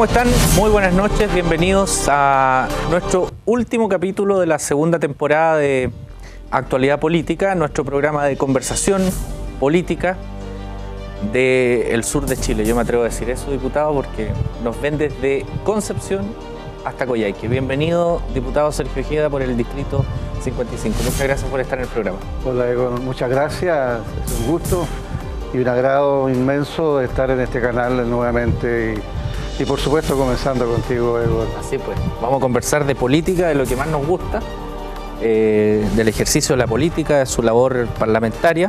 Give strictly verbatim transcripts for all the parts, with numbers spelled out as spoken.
están? Muy buenas noches, bienvenidos a nuestro último capítulo de la segunda temporada de Actualidad Política, nuestro programa de conversación política del sur de Chile. Yo me atrevo a decir eso, diputado, porque nos ven desde Concepción hasta Coyhaique. Bienvenido, diputado Sergio Ojeda, por el distrito cincuenta y cinco. Muchas gracias por estar en el programa. Hola, Egon. Muchas gracias. Es un gusto y un agrado inmenso de estar en este canal nuevamente y, y por supuesto comenzando contigo, Egon. Así pues, vamos a conversar de política, de lo que más nos gusta, eh, del ejercicio de la política, de su labor parlamentaria.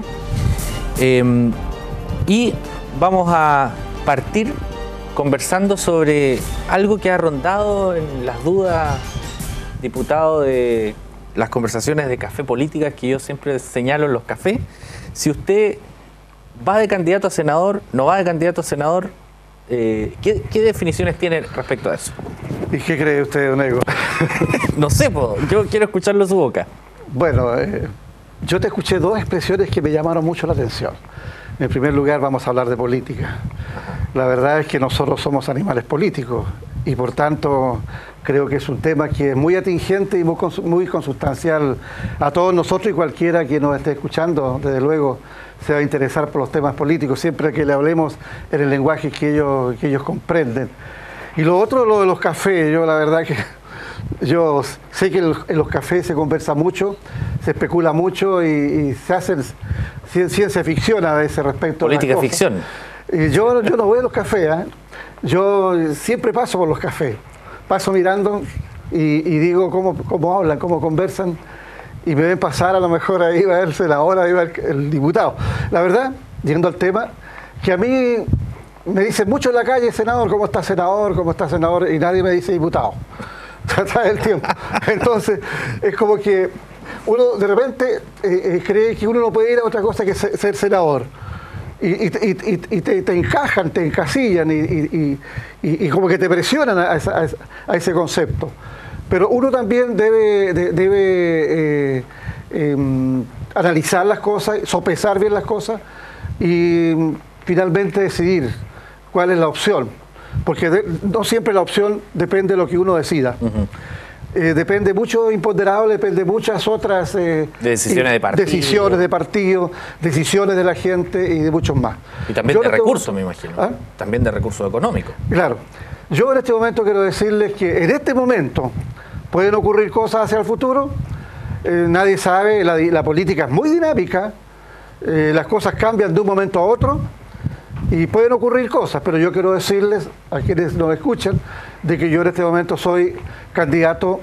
Eh, y vamos a partir conversando sobre algo que ha rondado en las dudas, diputado, de las conversaciones de café políticas que yo siempre señalo en los cafés. Si usted va de candidato a senador, no va de candidato a senador, eh, ¿qué, ¿qué definiciones tiene respecto a eso? ¿Y qué cree usted, don Egon? No sé, po, yo quiero escucharlo de su boca. Bueno, eh, yo te escuché dos expresiones que me llamaron mucho la atención. En primer lugar, vamos a hablar de política. La verdad es que nosotros somos animales políticos y por tanto creo que es un tema que es muy atingente y muy, cons muy consustancial a todos nosotros, y cualquiera que nos esté escuchando, desde luego, se va a interesar por los temas políticos, siempre que le hablemos en el lenguaje que ellos, que ellos comprenden. Y lo otro, lo de los cafés, yo la verdad que yo sé que en los cafés se conversa mucho, se especula mucho y, y se hacen ciencia ficción a veces respecto política a las ficción. Y yo, yo no voy a los cafés, ¿eh? Yo siempre paso por los cafés, paso mirando y, y digo cómo, cómo hablan, cómo conversan, y me ven pasar, a lo mejor ahí va a verse la hora, ahí va el, el diputado. La verdad, yendo al tema, que a mí me dicen mucho en la calle, senador, ¿cómo está senador? ¿Cómo está senador? Y nadie me dice diputado. Trata del tiempo. Entonces, es como que uno de repente eh, eh, cree que uno no puede ir a otra cosa que ser, ser senador. Y, y, y, y te, te encajan, te encasillan y, y, y, y como que te presionan a, a, a ese concepto. Pero uno también debe, de, debe eh, eh, analizar las cosas, sopesar bien las cosas y finalmente decidir cuál es la opción. Porque de, no siempre la opción depende de lo que uno decida. Uh-huh. Eh, depende mucho de imponderable, depende de muchas otras eh, de decisiones de partido, decisiones de partido, decisiones de la gente y de muchos más. Y también yo de recursos, tengo... me imagino. ¿Ah? También de recursos económicos. Claro. Yo en este momento quiero decirles que en este momento pueden ocurrir cosas hacia el futuro. Eh, nadie sabe, la, la política es muy dinámica, eh, las cosas cambian de un momento a otro. Y pueden ocurrir cosas, pero yo quiero decirles a quienes nos escuchan de que yo en este momento soy candidato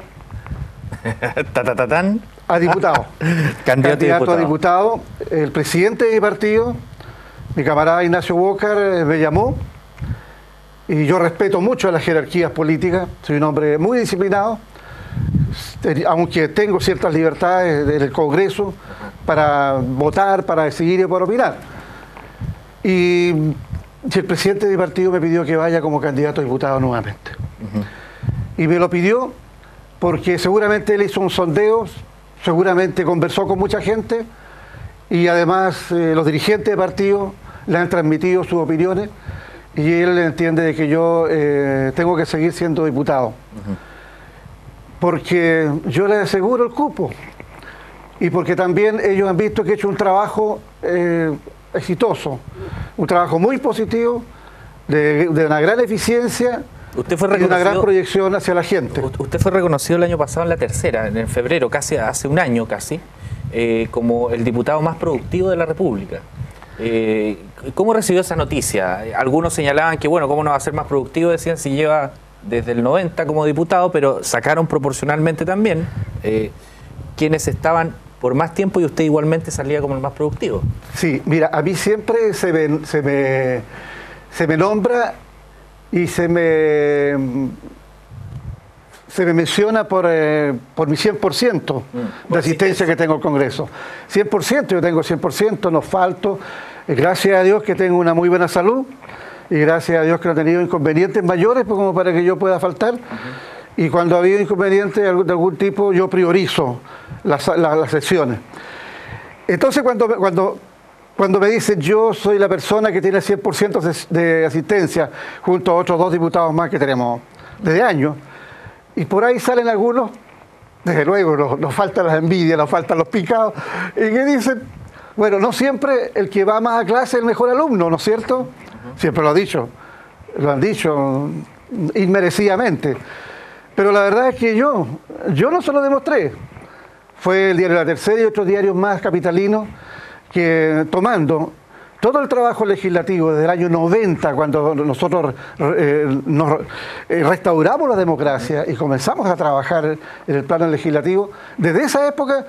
a diputado. Candidato, candidato a diputado. El presidente de mi partido, mi camarada Ignacio Walker, me llamó y yo respeto mucho a las jerarquías políticas. Soy un hombre muy disciplinado, aunque tengo ciertas libertades en el Congreso para votar, para decidir y para opinar. Y el presidente de mi partido me pidió que vaya como candidato a diputado nuevamente. Uh-huh. Y me lo pidió porque seguramente él hizo un sondeo, seguramente conversó con mucha gente y además eh, los dirigentes de partido le han transmitido sus opiniones y él entiende de que yo eh, tengo que seguir siendo diputado. Uh-huh. Porque yo les aseguro el cupo y porque también ellos han visto que he hecho un trabajo eh, exitoso, un trabajo muy positivo, de, de una gran eficiencia. Usted fue y una gran proyección hacia la gente. Usted fue reconocido el año pasado en la tercera, en febrero, casi hace un año casi, eh, como el diputado más productivo de la República. Eh, ¿Cómo recibió esa noticia? Algunos señalaban que, bueno, ¿cómo no va a ser más productivo? Decían si lleva desde el noventa como diputado, pero sacaron proporcionalmente también eh, quienes estaban por más tiempo y usted igualmente salía como el más productivo. Sí, mira, a mí siempre se me, se me, se me nombra y se me, se me menciona por, eh, por mi cien por ciento mm, de asistencia que tengo al Congreso. cien por ciento, yo tengo cien por ciento, no falto. Gracias a Dios que tengo una muy buena salud y gracias a Dios que no he tenido inconvenientes mayores como para que yo pueda faltar. Uh-huh. Y cuando ha habido inconvenientes de algún, de algún tipo, yo priorizo las, las, las sesiones. Entonces, cuando, cuando cuando me dicen yo soy la persona que tiene cien por ciento de, de asistencia, junto a otros dos diputados más que tenemos desde años, y por ahí salen algunos, desde luego nos, nos faltan las envidias, nos faltan los picados, y que dicen, bueno, no siempre el que va más a clase es el mejor alumno, ¿no es cierto? Uh-huh. Siempre lo ha dicho, lo han dicho inmerecidamente. Pero la verdad es que yo, yo no se lo demostré. Fue el diario La Tercera y otros diarios más capitalinos que, tomando todo el trabajo legislativo desde el año noventa, cuando nosotros eh, nos eh, restauramos la democracia y comenzamos a trabajar en el plano legislativo, desde esa época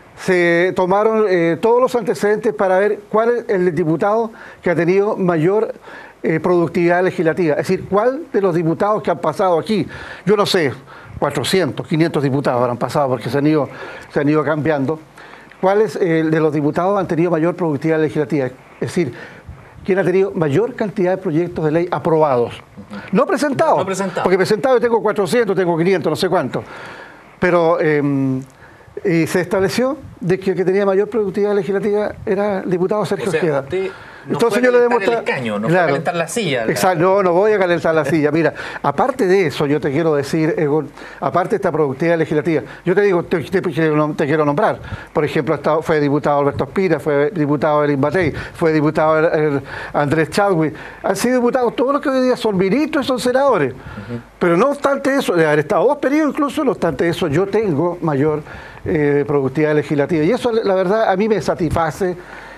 se tomaron eh, todos los antecedentes para ver cuál es el diputado que ha tenido mayor eh, productividad legislativa. Es decir, cuál de los diputados que han pasado aquí, yo no sé, cuatrocientos, quinientos diputados habrán pasado porque se han ido, se han ido cambiando, cuáles eh, de los diputados han tenido mayor productividad legislativa. Es decir, quién ha tenido mayor cantidad de proyectos de ley aprobados. No presentados, no presentado. Porque presentados tengo cuatrocientos, tengo quinientos, no sé cuántos. Pero... Eh, y se estableció de que el que tenía mayor productividad legislativa era el diputado Sergio o sea, Ojeda. Usted no Entonces fue a yo le calentar demuestra... el escaño, no claro, fue a calentar la silla. La... Exacto, no, no voy a calentar la silla. Mira, aparte de eso, yo te quiero decir, Egon, aparte de esta productividad legislativa, yo te digo, te, te, te quiero nombrar. Por ejemplo, estado, fue diputado Alberto Espira, fue diputado Elin Batey, fue diputado el, el Andrés Chadwick. Han sido diputados todos los que hoy día son ministros y son senadores. Uh-huh. Pero no obstante eso, de haber estado dos periodos incluso, no obstante eso, yo tengo mayor eh, productividad legislativa. Y eso, la verdad, a mí me satisface.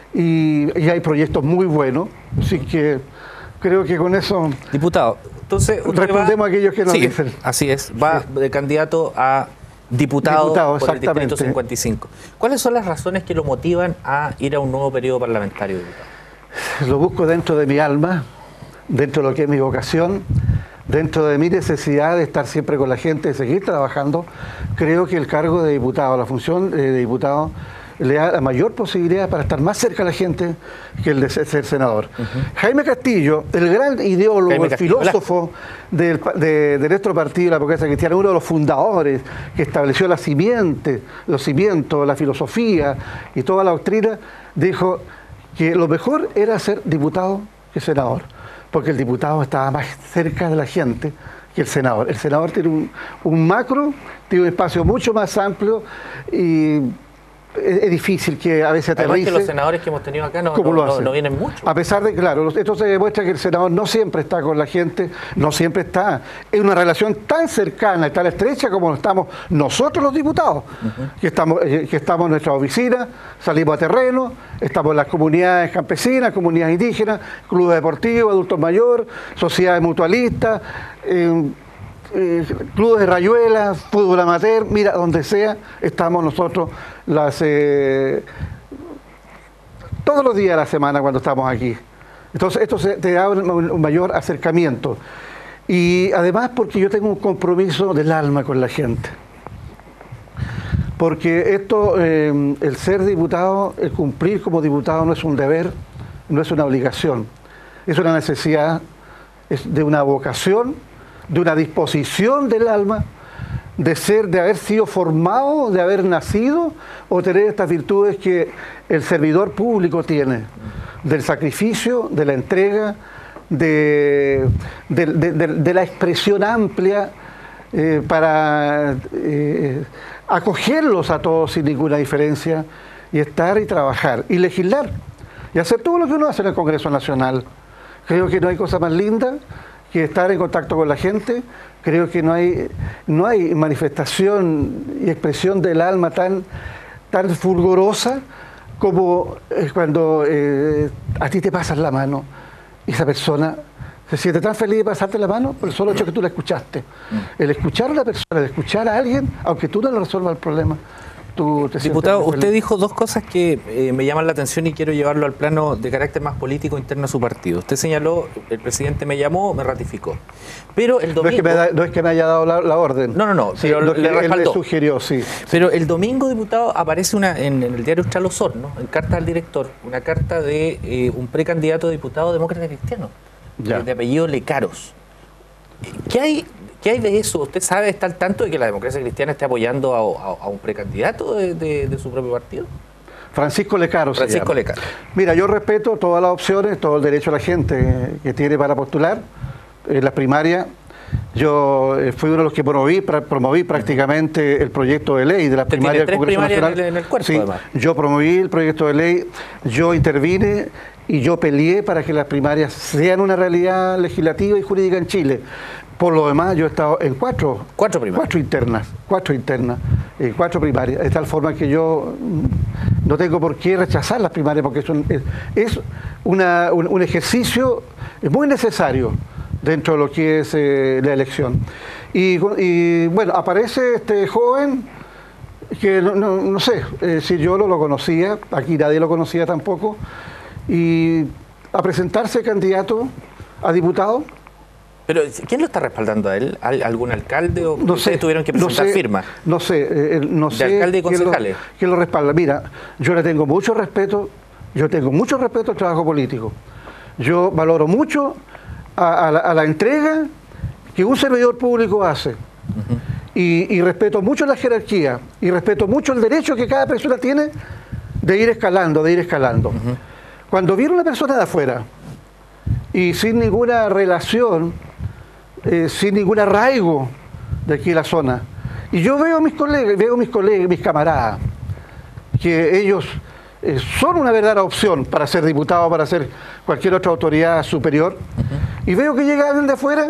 Y, y hay proyectos muy buenos, así que creo que con eso... Diputado, entonces... respondemos va, a aquellos que nos sí, dicen. Así es, va sí. de candidato a diputado, diputado por el Distrito cincuenta y cinco. ¿Cuáles son las razones que lo motivan a ir a un nuevo periodo parlamentario, diputado? Lo busco dentro de mi alma, dentro de lo que es mi vocación, dentro de mi necesidad de estar siempre con la gente, de seguir trabajando. Creo que el cargo de diputado, la función de diputado, le da la mayor posibilidad para estar más cerca de la gente que el de ser senador. Uh-huh. Jaime Castillo, el gran ideólogo, Jaime el Castillo, filósofo del, de, de nuestro partido, la Democracia Cristiana, uno de los fundadores que estableció la simiente, los cimientos, la filosofía y toda la doctrina, dijo que lo mejor era ser diputado que senador, porque el diputado estaba más cerca de la gente que el senador. El senador tiene un, un macro, tiene un espacio mucho más amplio y es difícil que a veces aterrice. Además que los senadores que hemos tenido acá no, no, no, no vienen mucho. A pesar de, claro, esto se demuestra que el senador no siempre está con la gente, no siempre está en una relación tan cercana y tan estrecha como estamos nosotros los diputados, uh-huh. que, estamos, que estamos en nuestra oficina, salimos a terreno, estamos en las comunidades campesinas, comunidades indígenas, clubes deportivos, adultos mayores, sociedades mutualistas, eh, Eh, clubes de rayuelas, fútbol amateur, mira, donde sea, estamos nosotros las eh, todos los días de la semana cuando estamos aquí. Entonces esto se, te da un, un mayor acercamiento. Y además porque yo tengo un compromiso del alma con la gente. Porque esto, eh, el ser diputado, el cumplir como diputado no es un deber, no es una obligación, es una necesidad, es de una vocación, de una disposición del alma, de ser, de haber sido formado, de haber nacido, o tener estas virtudes que el servidor público tiene, del sacrificio, de la entrega, de, de, de, de, de la expresión amplia eh, para eh, acogerlos a todos sin ninguna diferencia, y estar y trabajar, y legislar, y hacer todo lo que uno hace en el Congreso Nacional. Creo que no hay cosa más linda que estar en contacto con la gente. Creo que no hay, no hay manifestación y expresión del alma tan, tan fulgurosa como cuando eh, a ti te pasas la mano y esa persona se siente tan feliz de pasarte la mano por el solo hecho que tú la escuchaste. El escuchar a la persona, el escuchar a alguien, aunque tú no le resuelvas el problema, tú te Diputado, usted dijo dos cosas que eh, me llaman la atención y quiero llevarlo al plano de carácter más político interno a su partido. Usted señaló, el presidente me llamó, me ratificó. Pero el domingo... No es que me, da, no es que me haya dado la, la orden. No, no, no. Sí, pero lo que le él respaldó. le sugirió, sí. Pero el domingo, diputado, aparece una en, en el diario Austral Osorno, en carta al director, una carta de eh, un precandidato a diputado demócrata cristiano, ya. de apellido Lecaros. ¿Qué hay... ¿Qué hay de eso? ¿Usted sabe, está al tanto de que la Democracia Cristiana esté apoyando a, a, a un precandidato de, de, de su propio partido? Francisco Lecaro. Francisco Lecaro. Mira, yo respeto todas las opciones, todo el derecho a la gente que tiene para postular. En las primarias, yo fui uno de los que promoví, promoví prácticamente el proyecto de ley de las primarias del Congreso Nacional. En el cuerpo, sí, yo promoví el proyecto de ley, yo intervine y yo peleé para que las primarias sean una realidad legislativa y jurídica en Chile. Por lo demás, yo he estado en cuatro, cuatro, cuatro internas, cuatro internas, eh, cuatro primarias, de tal forma que yo no tengo por qué rechazar las primarias, porque es un, es, es una, un, un ejercicio muy necesario dentro de lo que es eh, la elección. Y, y bueno, aparece este joven que no, no, no sé eh, si yo lo, lo conocía, aquí nadie lo conocía tampoco, y a presentarse candidato a diputado. Pero, ¿quién lo está respaldando a él? ¿Algún alcalde o no ustedes sé, tuvieron que presentar no sé, firmas? No sé, eh, no sé. ¿De alcalde y concejales? ¿Quién lo, quién lo respalda? Mira, yo le tengo mucho respeto, yo tengo mucho respeto al trabajo político. Yo valoro mucho a, a, la, a la entrega que un servidor público hace. Uh-huh. y, y respeto mucho la jerarquía, y respeto mucho el derecho que cada persona tiene de ir escalando, de ir escalando. Uh-huh. Cuando viene una persona de afuera y sin ninguna relación, Eh, sin ningún arraigo de aquí en la zona. Y yo veo a mis colegas, veo a mis colegas, mis camaradas, que ellos eh, son una verdadera opción para ser diputado, para ser cualquier otra autoridad superior. Uh-huh. Y veo que llega alguien de afuera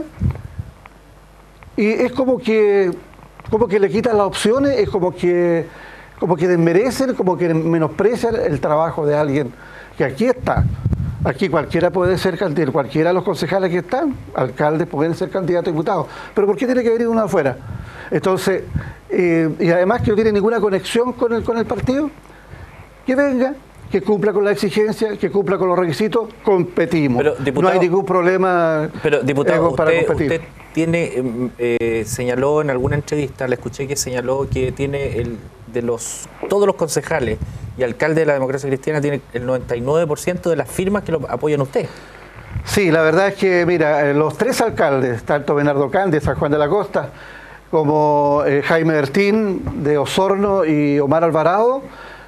y es como que, como que le quitan las opciones, es como que, como que desmerecen, como que menosprecian el trabajo de alguien que aquí está. Aquí cualquiera puede ser candidato, cualquiera de los concejales que están, alcaldes, pueden ser candidatos a diputados. Pero ¿por qué tiene que venir uno afuera? Entonces, eh, y además que no tiene ninguna conexión con el, con el partido, que venga, que cumpla con la exigencia, que cumpla con los requisitos, competimos. Pero, diputado, no hay ningún problema pero, diputado, para usted, competir. Usted tiene, eh, señaló en alguna entrevista, le escuché que señaló que tiene el de los todos los concejales y alcaldes de la Democracia Cristiana tiene el noventa y nueve por ciento de las firmas que lo apoyan a usted. Sí, la verdad es que, mira, los tres alcaldes, tanto Bernardo Can de San Juan de la Costa, como eh, Jaime Bertín de Osorno y Omar Alvarado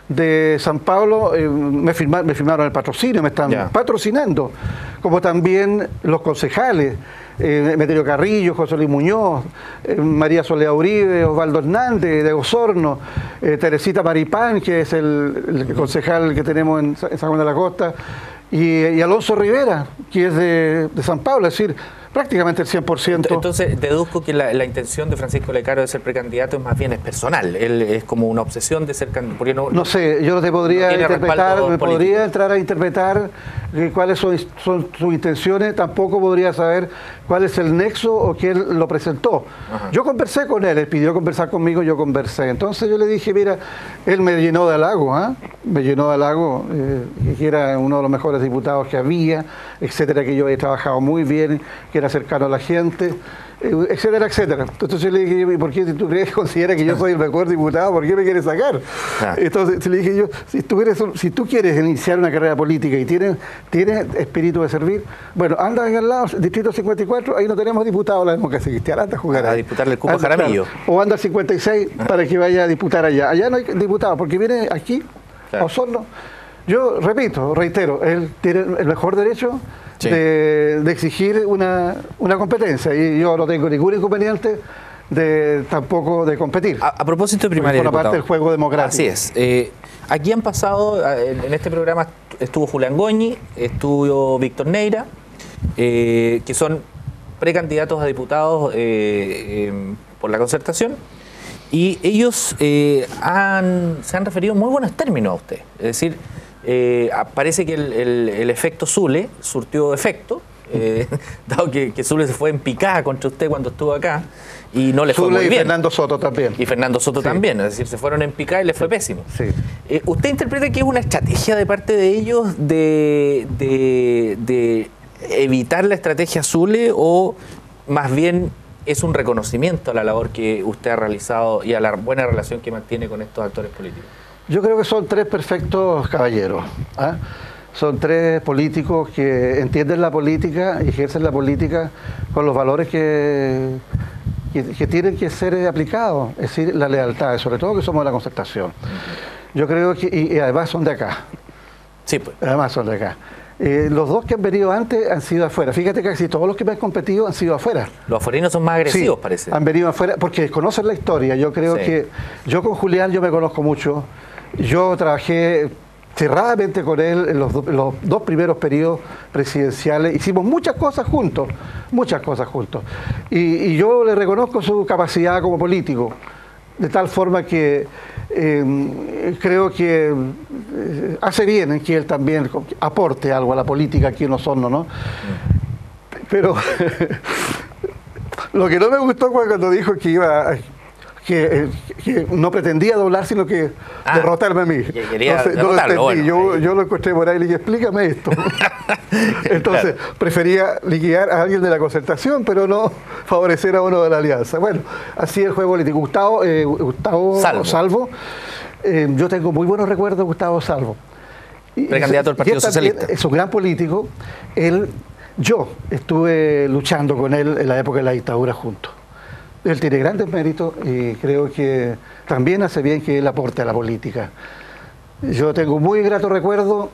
de San Pablo, eh, me, firma, me firmaron el patrocinio, me están yeah. patrocinando, como también los concejales, eh, Meterio Carrillo, José Luis Muñoz, eh, María Soledad Uribe, Osvaldo Hernández de Osorno, eh, Teresita Maripán, que es el, el concejal que tenemos en, en San Juan de la Costa, y, y Alonso Rivera, que es de, de San Pablo, es decir, prácticamente el cien por ciento. Entonces, deduzco que la, la intención de Francisco Lecaro de ser precandidato es más bien es personal. Él es como una obsesión de ser candidato. No, no sé, yo no te podría no interpretar, me político. podría entrar a interpretar eh, cuáles son, son sus intenciones, tampoco podría saber cuál es el nexo o quién lo presentó. Ajá. Yo conversé con él, él pidió conversar conmigo, yo conversé. Entonces yo le dije, mira, él me llenó de halago, ¿eh? me llenó de halago, eh, que era uno de los mejores diputados que había, etcétera, que yo he trabajado muy bien, que era cercano a la gente, etcétera, etcétera. Entonces yo le dije, ¿por qué tú crees, considera que yo soy el mejor diputado? ¿Por qué me quieres sacar? Ah. Entonces le dije yo, si tú, eres, si tú quieres iniciar una carrera política y tienes, tienes espíritu de servir, bueno, anda ahí al lado, Distrito cincuenta y cuatro, ahí no tenemos diputado la Democracia Cristiana, anda a jugar a ahí. disputarle el cupo a Jaramillo. O anda al cincuenta y seis ah. para que vaya a disputar allá. Allá no hay diputado, porque viene aquí, claro. a Osorno. Yo repito, reitero, él tiene el mejor derecho sí. de, de exigir una, una competencia y yo no tengo ningún inconveniente de tampoco de competir. A, a propósito de primaria, por parte del juego democrático. Así es. Eh, aquí han pasado, en, en este programa estuvo Julián Goñi, estuvo Víctor Neira, eh, que son precandidatos a diputados eh, eh, por la Concertación. Y ellos eh, han, se han referido en muy buenos términos a usted. Es decir, eh, parece que el, el, el efecto Zule surtió efecto, eh, dado que, que Zule se fue en picada contra usted cuando estuvo acá y no le Zule fue muy y bien. Y Fernando Soto también. Y Fernando Soto sí. también, es decir, se fueron en picada y le fue pésimo. Sí. Eh, ¿Usted interpreta que es una estrategia de parte de ellos de, de, de evitar la estrategia Zule o más bien es un reconocimiento a la labor que usted ha realizado y a la buena relación que mantiene con estos actores políticos? Yo creo que son tres perfectos caballeros. ¿eh? Son tres políticos que entienden la política y ejercen la política con los valores que, que, que tienen que ser aplicados, es decir, la lealtad, sobre todo que somos de la Concertación. Yo creo que, y, y además son de acá. Sí, pues. Además son de acá. Eh, los dos que han venido antes han sido afuera. Fíjate que casi todos los que me han competido han sido afuera. Los afuerinos son más agresivos, sí, parece. Han venido afuera porque desconocen la historia. Yo creo sí. que yo con Julián yo me conozco mucho. Yo trabajé cerradamente con él en los, do, los dos primeros periodos presidenciales. Hicimos muchas cosas juntos, muchas cosas juntos. Y, y yo le reconozco su capacidad como político, de tal forma que eh, creo que eh, hace bien en que él también aporte algo a la política aquí en Osorno, ¿no? Pero lo que no me gustó fue cuando dijo que iba... Que, que no pretendía doblar, sino que ah, derrotarme a mí. Entonces, no lo entendí. Bueno, yo, yo lo encontré por ahí y le dije, explícame esto. Entonces, claro. prefería liquidar a alguien de la concertación, pero no favorecer a uno de la alianza. Bueno, así es el juego político. Gustavo, eh, Gustavo Salvo, Salvo eh, yo tengo muy buenos recuerdos de Gustavo Salvo. Precandidato del Partido Socialista. Es un gran político. Él, yo estuve luchando con él en la época de la dictadura juntos. Él tiene grandes méritos y creo que también hace bien que él aporte a la política. Yo tengo un muy grato recuerdo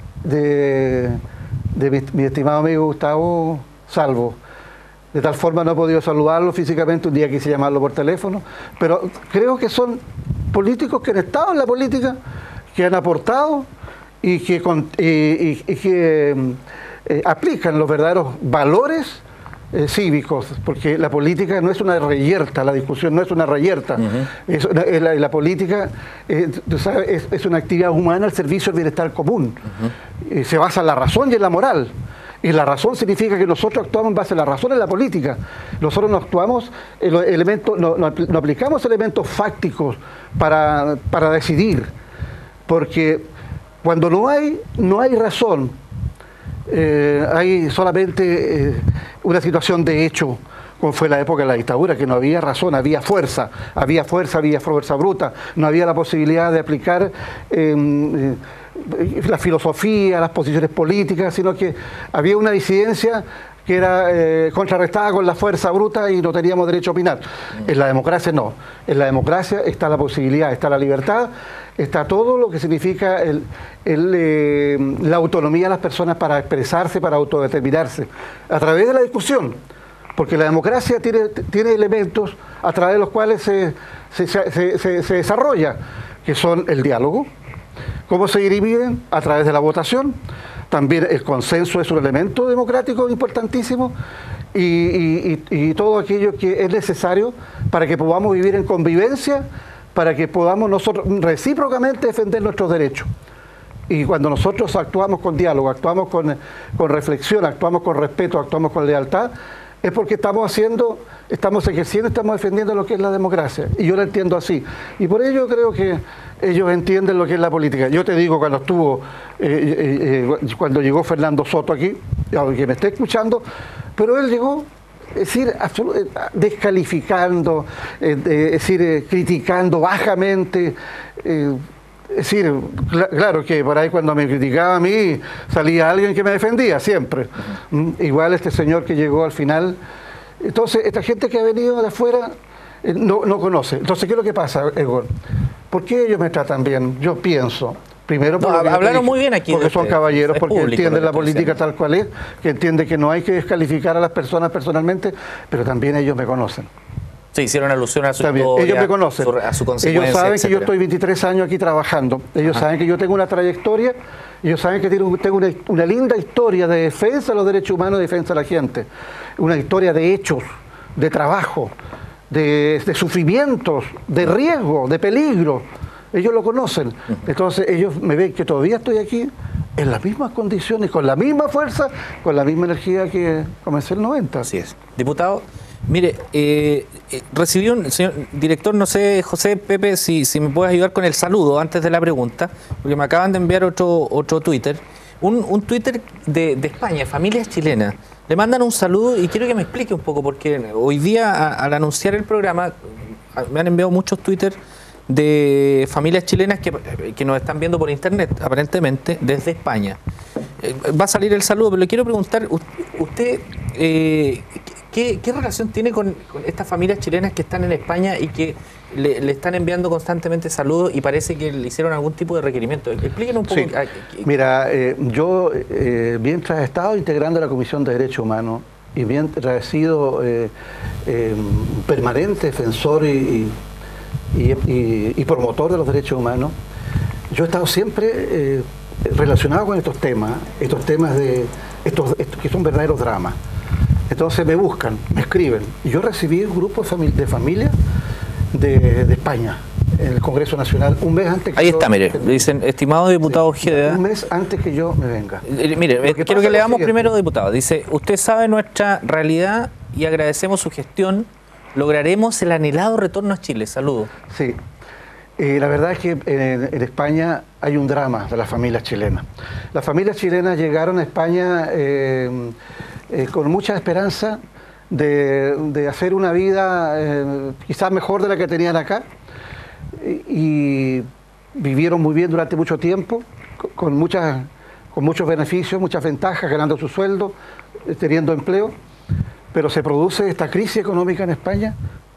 de, de mi, mi estimado amigo Gustavo Salvo. De tal forma no he podido saludarlo físicamente, un día quise llamarlo por teléfono, pero creo que son políticos que han estado en la política, que han aportado y que, y, y, y que eh, aplican los verdaderos valores Eh, cívicos, porque la política no es una reyerta, la discusión no es una reyerta. Uh-huh. es una, es la, la política eh, tú sabes, es, es una actividad humana al servicio del bienestar común. Uh-huh. eh, se basa en la razón y en la moral. Y la razón significa que nosotros actuamos en base a la razón en la política. Nosotros no actuamos, en los elementos, no, no, no aplicamos elementos fácticos para, para decidir, porque cuando no hay, no hay razón, Eh, hay solamente eh, una situación de hecho, como fue la época de la dictadura, que no había razón, había fuerza, había fuerza, había fuerza bruta, no había la posibilidad de aplicar eh, eh, la filosofía, las posiciones políticas, sino que había una disidencia que era eh, contrarrestada con la fuerza bruta y no teníamos derecho a opinar. En la democracia no. En la democracia está la posibilidad, está la libertad, está todo lo que significa el, el, eh, la autonomía de las personas para expresarse, para autodeterminarse, a través de la discusión. Porque la democracia tiene, tiene elementos a través de los cuales se, se, se, se, se desarrolla, que son el diálogo. ¿Cómo se dividen? A través de la votación. También el consenso es un elemento democrático importantísimo y, y, y, y todo aquello que es necesario para que podamos vivir en convivencia, para que podamos nosotros recíprocamente defender nuestros derechos. Y cuando nosotros actuamos con diálogo, actuamos con, con reflexión, actuamos con respeto, actuamos con lealtad, es porque estamos haciendo, estamos ejerciendo, estamos defendiendo lo que es la democracia. Y yo lo entiendo así. Y por ello creo que ellos entienden lo que es la política. Yo te digo, cuando estuvo, eh, eh, eh, cuando llegó Fernando Soto aquí, que me esté escuchando, pero él llegó, es decir, descalificando, eh, eh, es decir, eh, criticando bajamente. Eh, es decir, cl- claro que por ahí cuando me criticaba a mí salía alguien que me defendía siempre. Uh-huh. Igual este señor que llegó al final. Entonces, esta gente que ha venido de afuera eh, no, no conoce. Entonces, ¿qué es lo que pasa, Egon? ¿Por qué ellos me tratan bien? Yo pienso. Primero, por no, lo hablaron dije, muy bien aquí. Porque son este, caballeros, porque público, entienden la política tal cual es, que entienden que no hay que descalificar a las personas personalmente, pero también ellos me conocen. Sí, hicieron alusión a su También. historia, ellos me conocen. Su, a su consecuencia, ellos saben etcétera. que yo estoy veintitrés años aquí trabajando. Ellos Ajá. saben que yo tengo una trayectoria. Ellos saben que tengo una, una linda historia de defensa de los derechos humanos, de defensa de la gente. Una historia de hechos, de trabajo, de, de sufrimientos, de riesgo, de peligro. Ellos lo conocen. Entonces ellos me ven que todavía estoy aquí en las mismas condiciones, con la misma fuerza, con la misma energía que comencé el noventa. Así es. Diputado, mire, eh, eh, recibí un, señor director, no sé, José, Pepe, si, si me puedes ayudar con el saludo antes de la pregunta, porque me acaban de enviar otro, otro Twitter, un, un Twitter de, de España, familias chilenas. Le mandan un saludo y quiero que me explique un poco, porque hoy día, a, al anunciar el programa, me han enviado muchos Twitter de familias chilenas que, que nos están viendo por internet, aparentemente, desde España. Eh, va a salir el saludo, pero le quiero preguntar, usted, eh, ¿qué ¿qué, qué relación tiene con, con estas familias chilenas que están en España y que le, le están enviando constantemente saludos y parece que le hicieron algún tipo de requerimiento? Explíquenos un poco. Sí. Mira, eh, yo eh, mientras he estado integrando la Comisión de Derechos Humanos y mientras he sido eh, eh, permanente defensor y, y, y, y promotor de los derechos humanos, yo he estado siempre eh, relacionado con estos temas, estos temas de estos, estos que son verdaderos dramas. Entonces me buscan, me escriben. Y yo recibí un grupo de, famili de familias de, de España, en el Congreso Nacional, un mes antes que Ahí yo, está, mire, dicen, estimado diputado Ojeda. Un mes antes que yo me venga. Eh, mire, que quiero que leamos primero, diputado. Dice, usted sabe nuestra realidad y agradecemos su gestión. Lograremos el anhelado retorno a Chile. Saludos. Sí. Eh, la verdad es que en, en España hay un drama de las familias chilenas. Las familias chilenas llegaron a España eh, eh, con mucha esperanza de, de hacer una vida eh, quizás mejor de la que tenían acá y, y vivieron muy bien durante mucho tiempo, con, con, muchas, con muchos beneficios, muchas ventajas, ganando su sueldo, eh, teniendo empleo, pero se produce esta crisis económica en España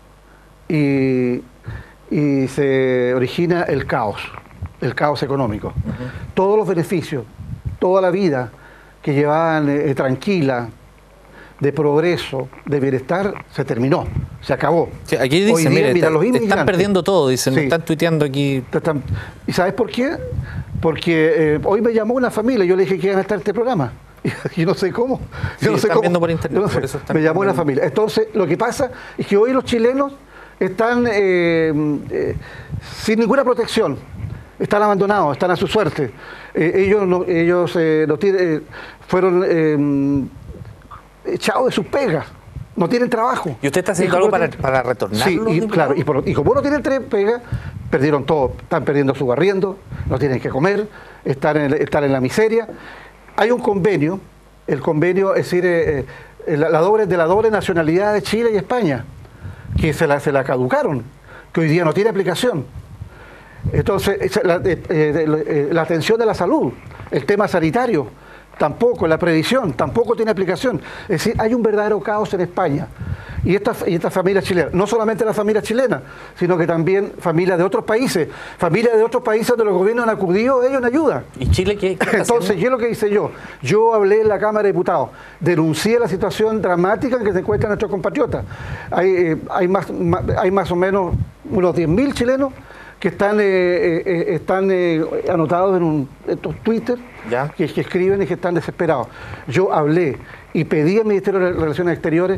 y... y se origina el caos, el caos económico. Uh-huh. Todos los beneficios, toda la vida que llevaban eh, tranquila, de progreso, de bienestar, se terminó, se acabó. Sí, aquí dice, mire, mira, los están perdiendo todo, dicen, sí. Están tuiteando aquí. Están, ¿y sabes por qué? Porque eh, hoy me llamó una familia, yo le dije que iban a estar en este programa. Y no sé cómo. Sí, yo no sé están cómo. viendo por internet, no sé, por eso están me llamó una familia. Entonces, lo que pasa es que hoy los chilenos están eh, eh, sin ninguna protección, están abandonados, están a su suerte. Eh, ellos no, ellos eh, no tienen, eh, fueron eh, echados de sus pegas, no tienen trabajo. ¿Y usted está haciendo algo para, para retornarlos? Sí, y, claro, y, por, y como no tienen pegas, perdieron todo, están perdiendo su arriendo, no tienen que comer, están en, están en la miseria. Hay un convenio, el convenio, es decir, eh, eh, la, la doble, de la doble nacionalidad de Chile y España, que se la, se la caducaron, que hoy día no tiene aplicación. Entonces, la, eh, eh, la atención de la salud, el tema sanitario, tampoco, la previsión, tampoco tiene aplicación. Es decir, hay un verdadero caos en España. Y estas y esta familias chilenas, no solamente las familias chilenas, sino que también familias de otros países, familias de otros países donde los gobiernos han acudido ellos en ayuda. ¿Y Chile qué? qué Entonces, ¿qué es lo que hice yo? Yo hablé en la Cámara de Diputados, denuncié la situación dramática en que se encuentran nuestros compatriotas. Hay, eh, hay, más, más, hay más o menos unos diez mil chilenos que están, eh, eh, están eh, anotados en un, estos Twitter, que, que escriben y que están desesperados. Yo hablé y pedí al Ministerio de Relaciones Exteriores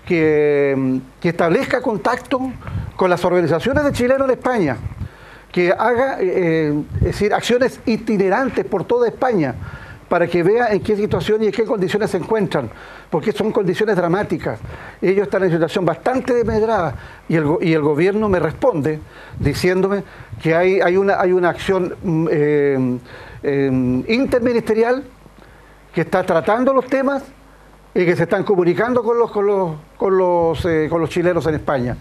que, que establezca contacto con las organizaciones de chilenos en España, que haga eh, es decir, acciones itinerantes por toda España, para que vea en qué situación y en qué condiciones se encuentran, porque son condiciones dramáticas. Ellos están en una situación bastante desmedrada y el, y el gobierno me responde diciéndome que hay, hay, una, hay una acción eh, eh, interministerial que está tratando los temas y que se están comunicando con los, con los, con los, eh, con los chilenos en España.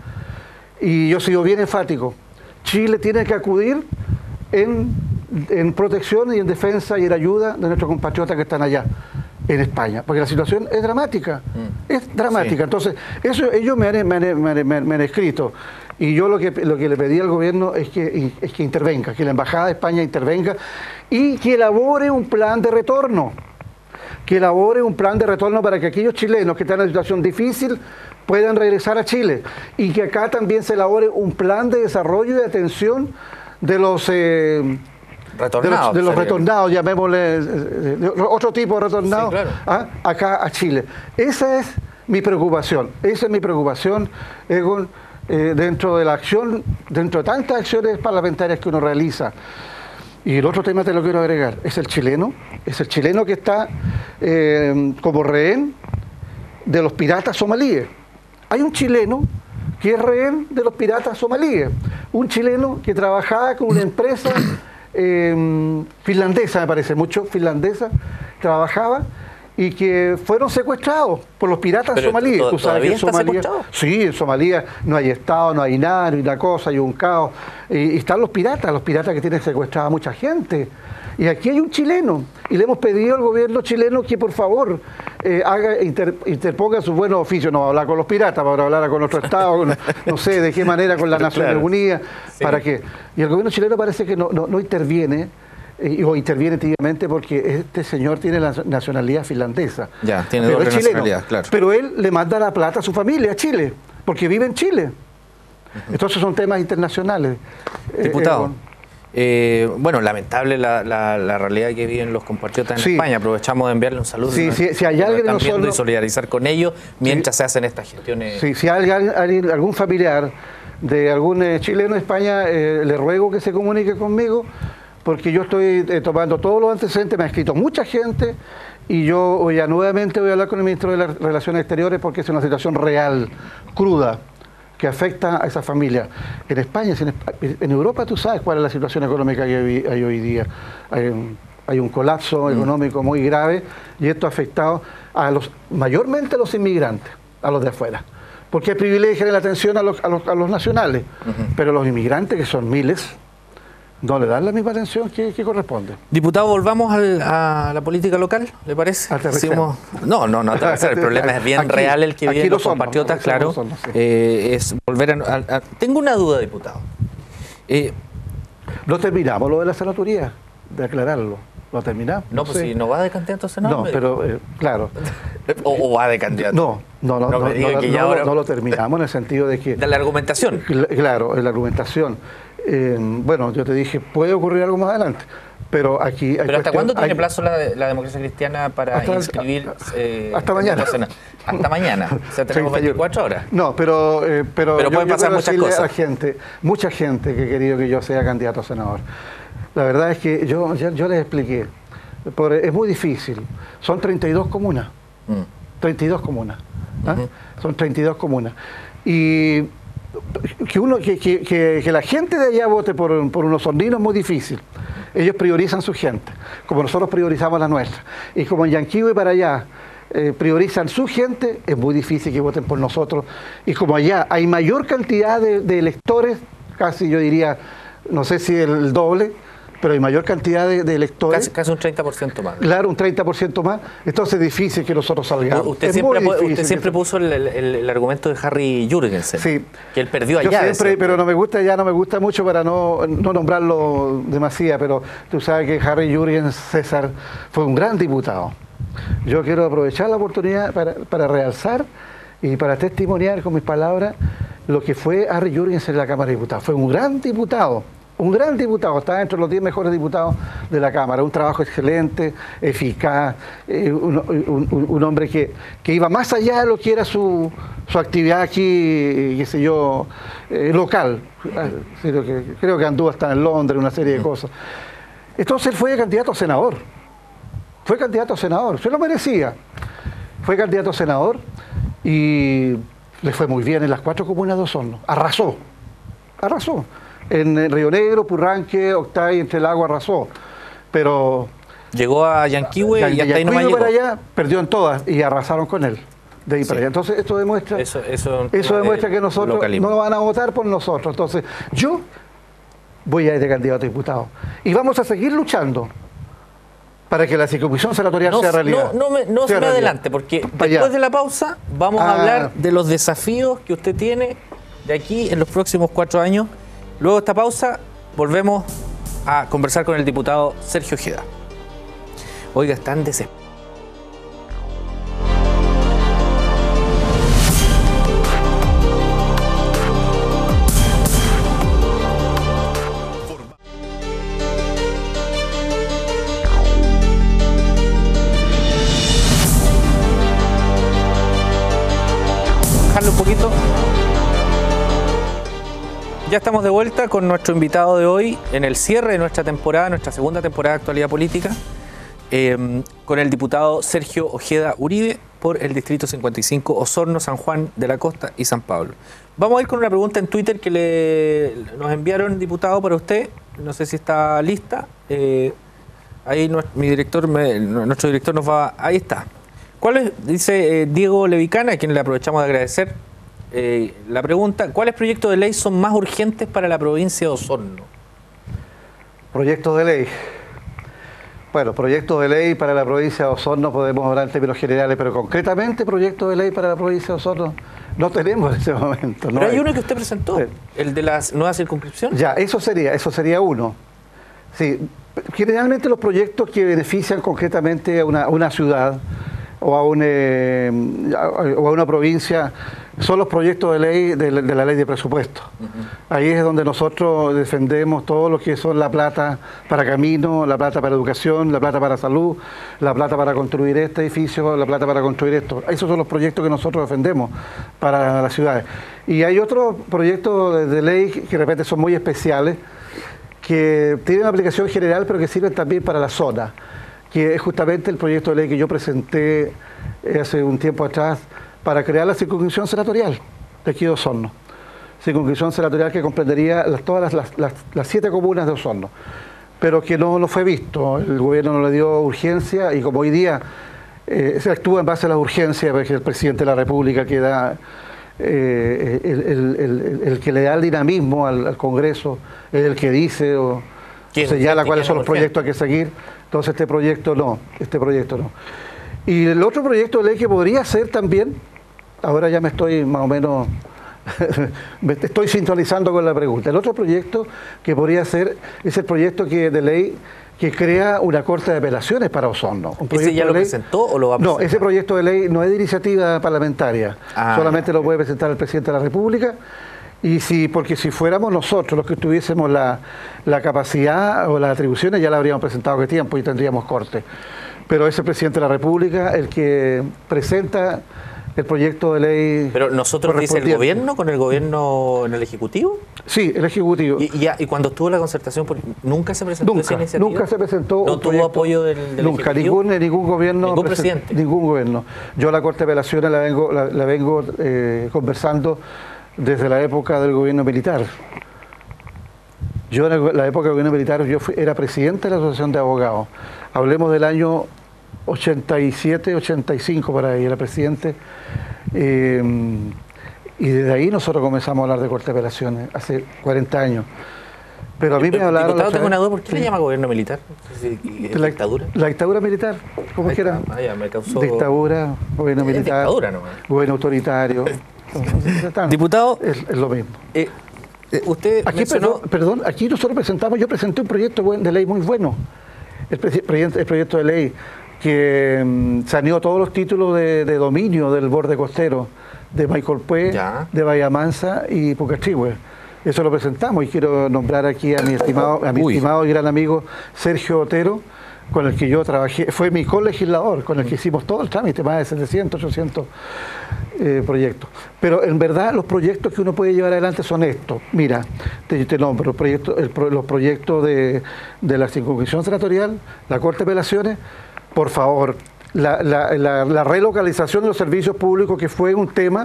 Y yo sigo bien enfático. Chile tiene que acudir en, en protección y en defensa y en ayuda de nuestros compatriotas que están allá en España, porque la situación es dramática, mm. es dramática. Sí. Entonces, eso ellos me han, me, han, me, han, me han escrito, y yo lo que, lo que le pedí al gobierno es que, es que intervenga, que la Embajada de España intervenga y que elabore un plan de retorno, que elabore un plan de retorno para que aquellos chilenos que están en una situación difícil puedan regresar a Chile, y que acá también se elabore un plan de desarrollo y de atención de los... Eh, Retornados, de los, de los retornados, llamémosle, de otro tipo de retornados, sí, claro. ¿ah? acá a Chile. Esa es mi preocupación, esa es mi preocupación, Egon, eh, dentro de la acción, dentro de tantas acciones parlamentarias que uno realiza. Y el otro tema te lo quiero agregar, es el chileno, es el chileno que está eh, como rehén de los piratas somalíes. Hay un chileno que es rehén de los piratas somalíes, un chileno que trabajaba con una empresa Eh, finlandesa, me parece mucho, finlandesa, trabajaba y que fueron secuestrados por los piratas Pero somalíes. ¿Tú sabes que en Somalia, sí, en Somalia no hay Estado, no hay nada, no hay una cosa, hay un caos. Y, y están los piratas, los piratas que tienen secuestrada a mucha gente. Y aquí hay un chileno, y le hemos pedido al gobierno chileno que por favor eh, haga, inter, interponga sus buenos oficios, no va a hablar con los piratas, va a hablar con otro Estado, con, no sé de qué manera, con las Naciones claro. Unidas, Sí. ¿para qué? Y el gobierno chileno parece que no, no, no interviene, eh, o interviene tímidamente porque este señor tiene la nacionalidad finlandesa. Ya, tiene pero doble es chileno, nacionalidad, claro. Pero él le manda la plata a su familia a Chile, porque vive en Chile. Uh-huh. Entonces son temas internacionales. Diputado. Eh, eh, Eh, bueno, lamentable la, la, la realidad que viven los compatriotas en sí. España. Aprovechamos de enviarle un saludo. Sí, sí, si hay alguien nosotros... y solidarizar con ellos mientras sí. se hacen estas gestiones. Sí, si hay alguien, algún familiar de algún eh, chileno de España, eh, le ruego que se comunique conmigo, porque yo estoy eh, tomando todos los antecedentes, me ha escrito mucha gente, y yo ya nuevamente voy a hablar con el ministro de las Relaciones Exteriores porque es una situación real, cruda, que afecta a esa familia. En España, en Europa, tú sabes cuál es la situación económica que hay hoy día. Hay un, hay un colapso mm. económico muy grave y esto ha afectado a los, mayormente a los inmigrantes, a los de afuera. Porque privilegian la atención a los, a los, a los nacionales, uh-huh. pero los inmigrantes, que son miles, no le dan la misma atención que, que corresponde. Diputado, volvamos al, a la política local, ¿le parece? Hicimos... No, no, no, el problema es bien aquí, real el que viven los compatriotas, no, claro. Son, sí. eh, es volver a, a, a... Tengo una duda, diputado. Eh, no terminamos lo de la senatoría, de aclararlo. ¿Lo terminamos? No, pues sí. Si no va de candidato a senador. No, pero eh, claro. o, o va de candidato. No, no, no, no, no, no, no, ahora... no lo terminamos en el sentido de que... De la argumentación. Claro, en la argumentación. Eh, bueno, yo te dije, puede ocurrir algo más adelante, pero aquí... ¿Pero hasta cuándo tiene hay, plazo la, la democracia cristiana para hasta, inscribir? Eh, hasta mañana. Hasta mañana, o sea, tenemos veinticuatro horas. No, pero... Eh, pero pero pueden pasar muchas cosas. A gente, mucha gente que ha querido que yo sea candidato a senador. La verdad es que yo, yo, yo les expliqué, por, es muy difícil, son treinta y dos comunas, mm. treinta y dos comunas, ¿ah? uh-huh. son treinta y dos comunas. Y... Que, uno, que, que, que, que la gente de allá vote por, por unos sordinos es muy difícil. Ellos priorizan su gente, como nosotros priorizamos la nuestra. Y como en Yanquihue para allá eh, priorizan su gente, es muy difícil que voten por nosotros. Y como allá hay mayor cantidad de, de electores, casi yo diría, no sé si el doble, pero hay mayor cantidad de, de electores. Casi, casi un treinta por ciento más. Claro, un treinta por ciento más. Entonces es difícil que nosotros salgamos. Usted es siempre, muy usted siempre puso el, el, el argumento de Harry Jürgensen, sí. que él perdió allá. Yo siempre, ese. pero no me gusta, ya no me gusta mucho para no, no nombrarlo demasiado, pero tú sabes que Harry Jürgensen, César, fue un gran diputado. Yo quiero aprovechar la oportunidad para, para realzar y para testimoniar con mis palabras lo que fue Harry Jürgensen en la Cámara de Diputados. Fue un gran diputado. Un gran diputado, está entre los diez mejores diputados de la Cámara, un trabajo excelente, eficaz, eh, un, un, un hombre que, que iba más allá de lo que era su, su actividad aquí, qué sé yo, eh, local. Creo que, creo que anduvo hasta en Londres, una serie de cosas. Entonces él fue candidato a senador, fue candidato a senador, se lo merecía. Fue candidato a senador y le fue muy bien en las cuatro comunas de Osorno, arrasó, arrasó. En Río Negro, Purranque, Octay, Entre Lagos, arrasó. Pero... Llegó a Yanquihue y hasta ahí nomás llegó. Para allá, perdió en todas y arrasaron con él. De ahí sí. para allá. Entonces esto demuestra, eso, eso, eso demuestra que nosotros localismo. no van a votar por nosotros. Entonces yo voy a ir de candidato a diputado. Y vamos a seguir luchando para que la circunscripción senatorial no, sea realidad. No, no me, no se me adelante, porque para después allá. de la pausa vamos ah. a hablar de los desafíos que usted tiene de aquí en los próximos cuatro años. Luego de esta pausa, volvemos a conversar con el diputado Sergio Ojeda. Oiga, están desesperados. Bajarle un poquito. Ya estamos de vuelta con nuestro invitado de hoy en el cierre de nuestra temporada, nuestra segunda temporada de Actualidad Política, eh, con el diputado Sergio Ojeda Uribe por el Distrito cincuenta y cinco, Osorno, San Juan de la Costa y San Pablo. Vamos a ir con una pregunta en Twitter que le, nos enviaron, diputado, para usted. No sé si está lista. Eh, ahí nuestro, mi director, me, nuestro director nos va... Ahí está. ¿Cuál es? Dice eh, Diego Levicana, a quien le aprovechamos de agradecer. Eh, la pregunta, ¿cuáles proyectos de ley son más urgentes para la provincia de Osorno? Proyectos de ley. Bueno, proyecto de ley para la provincia de Osorno podemos hablar en términos generales, pero concretamente proyecto de ley para la provincia de Osorno no tenemos en ese momento. No pero hay, hay uno que usted presentó, sí. El de la nueva circunscripción. Ya, eso sería, eso sería uno. Sí, generalmente los proyectos que benefician concretamente a una, a una ciudad o a, un, eh, o a una provincia son los proyectos de ley de, de la ley de presupuesto. Uh-huh. Ahí es donde nosotros defendemos todo lo que son la plata para camino, la plata para educación, la plata para salud, la plata para construir este edificio, la plata para construir esto. Esos son los proyectos que nosotros defendemos para las ciudades. Y hay otros proyectos de, de ley que de repente son muy especiales, que tienen aplicación general pero que sirven también para la zona, que es justamente el proyecto de ley que yo presenté hace un tiempo atrás para crear la circunscripción senatorial de aquí de Osorno. Circunscripción senatorial que comprendería las, todas las, las, las, las siete comunas de Osorno, pero que no, no fue visto. El gobierno no le dio urgencia y como hoy día eh, se actúa en base a la urgencia, porque el presidente de la República que da, eh, el, el, el, el que le da el dinamismo al, al Congreso, es el que dice o señala cuáles son los proyectos que hay que seguir. Entonces este proyecto no, este proyecto no. Y el otro proyecto de ley que podría ser también, ahora ya me estoy más o menos, me estoy sintonizando con la pregunta. El otro proyecto que podría ser es el proyecto que, de ley que crea una corte de apelaciones para Osorno. Un ¿Ese ya lo ley, presentó o lo va a presentar? No, ese proyecto de ley no es de iniciativa parlamentaria, ah, solamente ya, lo puede presentar el presidente de la República. Y si, porque si fuéramos nosotros los que tuviésemos la, la capacidad o las atribuciones, ya la habríamos presentado hace tiempo y tendríamos corte. Pero es el presidente de la República el que presenta el proyecto de ley. ¿Pero nosotros dice el gobierno con el gobierno en el Ejecutivo? Sí, el Ejecutivo. ¿Y, y, y cuando estuvo la concertación, nunca se presentó nunca, esa iniciativa? Nunca se presentó. ¿No tuvo proyecto, apoyo del, del nunca, Ejecutivo? Nunca, ningún gobierno. ¿Ningún presidente? Ningún gobierno. Yo la Corte de Apelaciones la vengo, la, la vengo eh, conversando desde la época del gobierno militar. Yo en la época del gobierno militar yo fui, era presidente de la Asociación de Abogados. Hablemos del año ochenta y siete, ochenta y cinco por ahí, era presidente. Eh, y desde ahí nosotros comenzamos a hablar de Corte de Apelaciones, hace cuarenta años. Pero a mí me hablaron... Diputado, tengo una duda, ¿por qué sí. le llama gobierno militar? La dictadura. La dictadura militar, ¿cómo es que era? Ah, ya, me causó... Dictadura, gobierno militar, dictadura nomás. Gobierno autoritario. Diputado... Es, es lo mismo. Eh, usted aquí, mencionó... perdón, perdón, aquí nosotros presentamos, yo presenté un proyecto de ley muy bueno, el, proyecto, el proyecto de ley que um, saneó todos los títulos de, de dominio del borde costero de Maicolpue, ya. de Bahía Mansa y Pucachihue. Eso lo presentamos y quiero nombrar aquí a mi estimado, a mi estimado y gran amigo Sergio Otero, con el que yo trabajé, fue mi colegislador, con el que hicimos todo el trámite, más de setecientos, ochocientos eh, proyectos. Pero en verdad los proyectos que uno puede llevar adelante son estos. Mira, te, te nombro el proyecto, el, los proyectos de, de la circunscripción senatorial, la Corte de Apelaciones, por favor, la, la, la, la relocalización de los servicios públicos, que fue un tema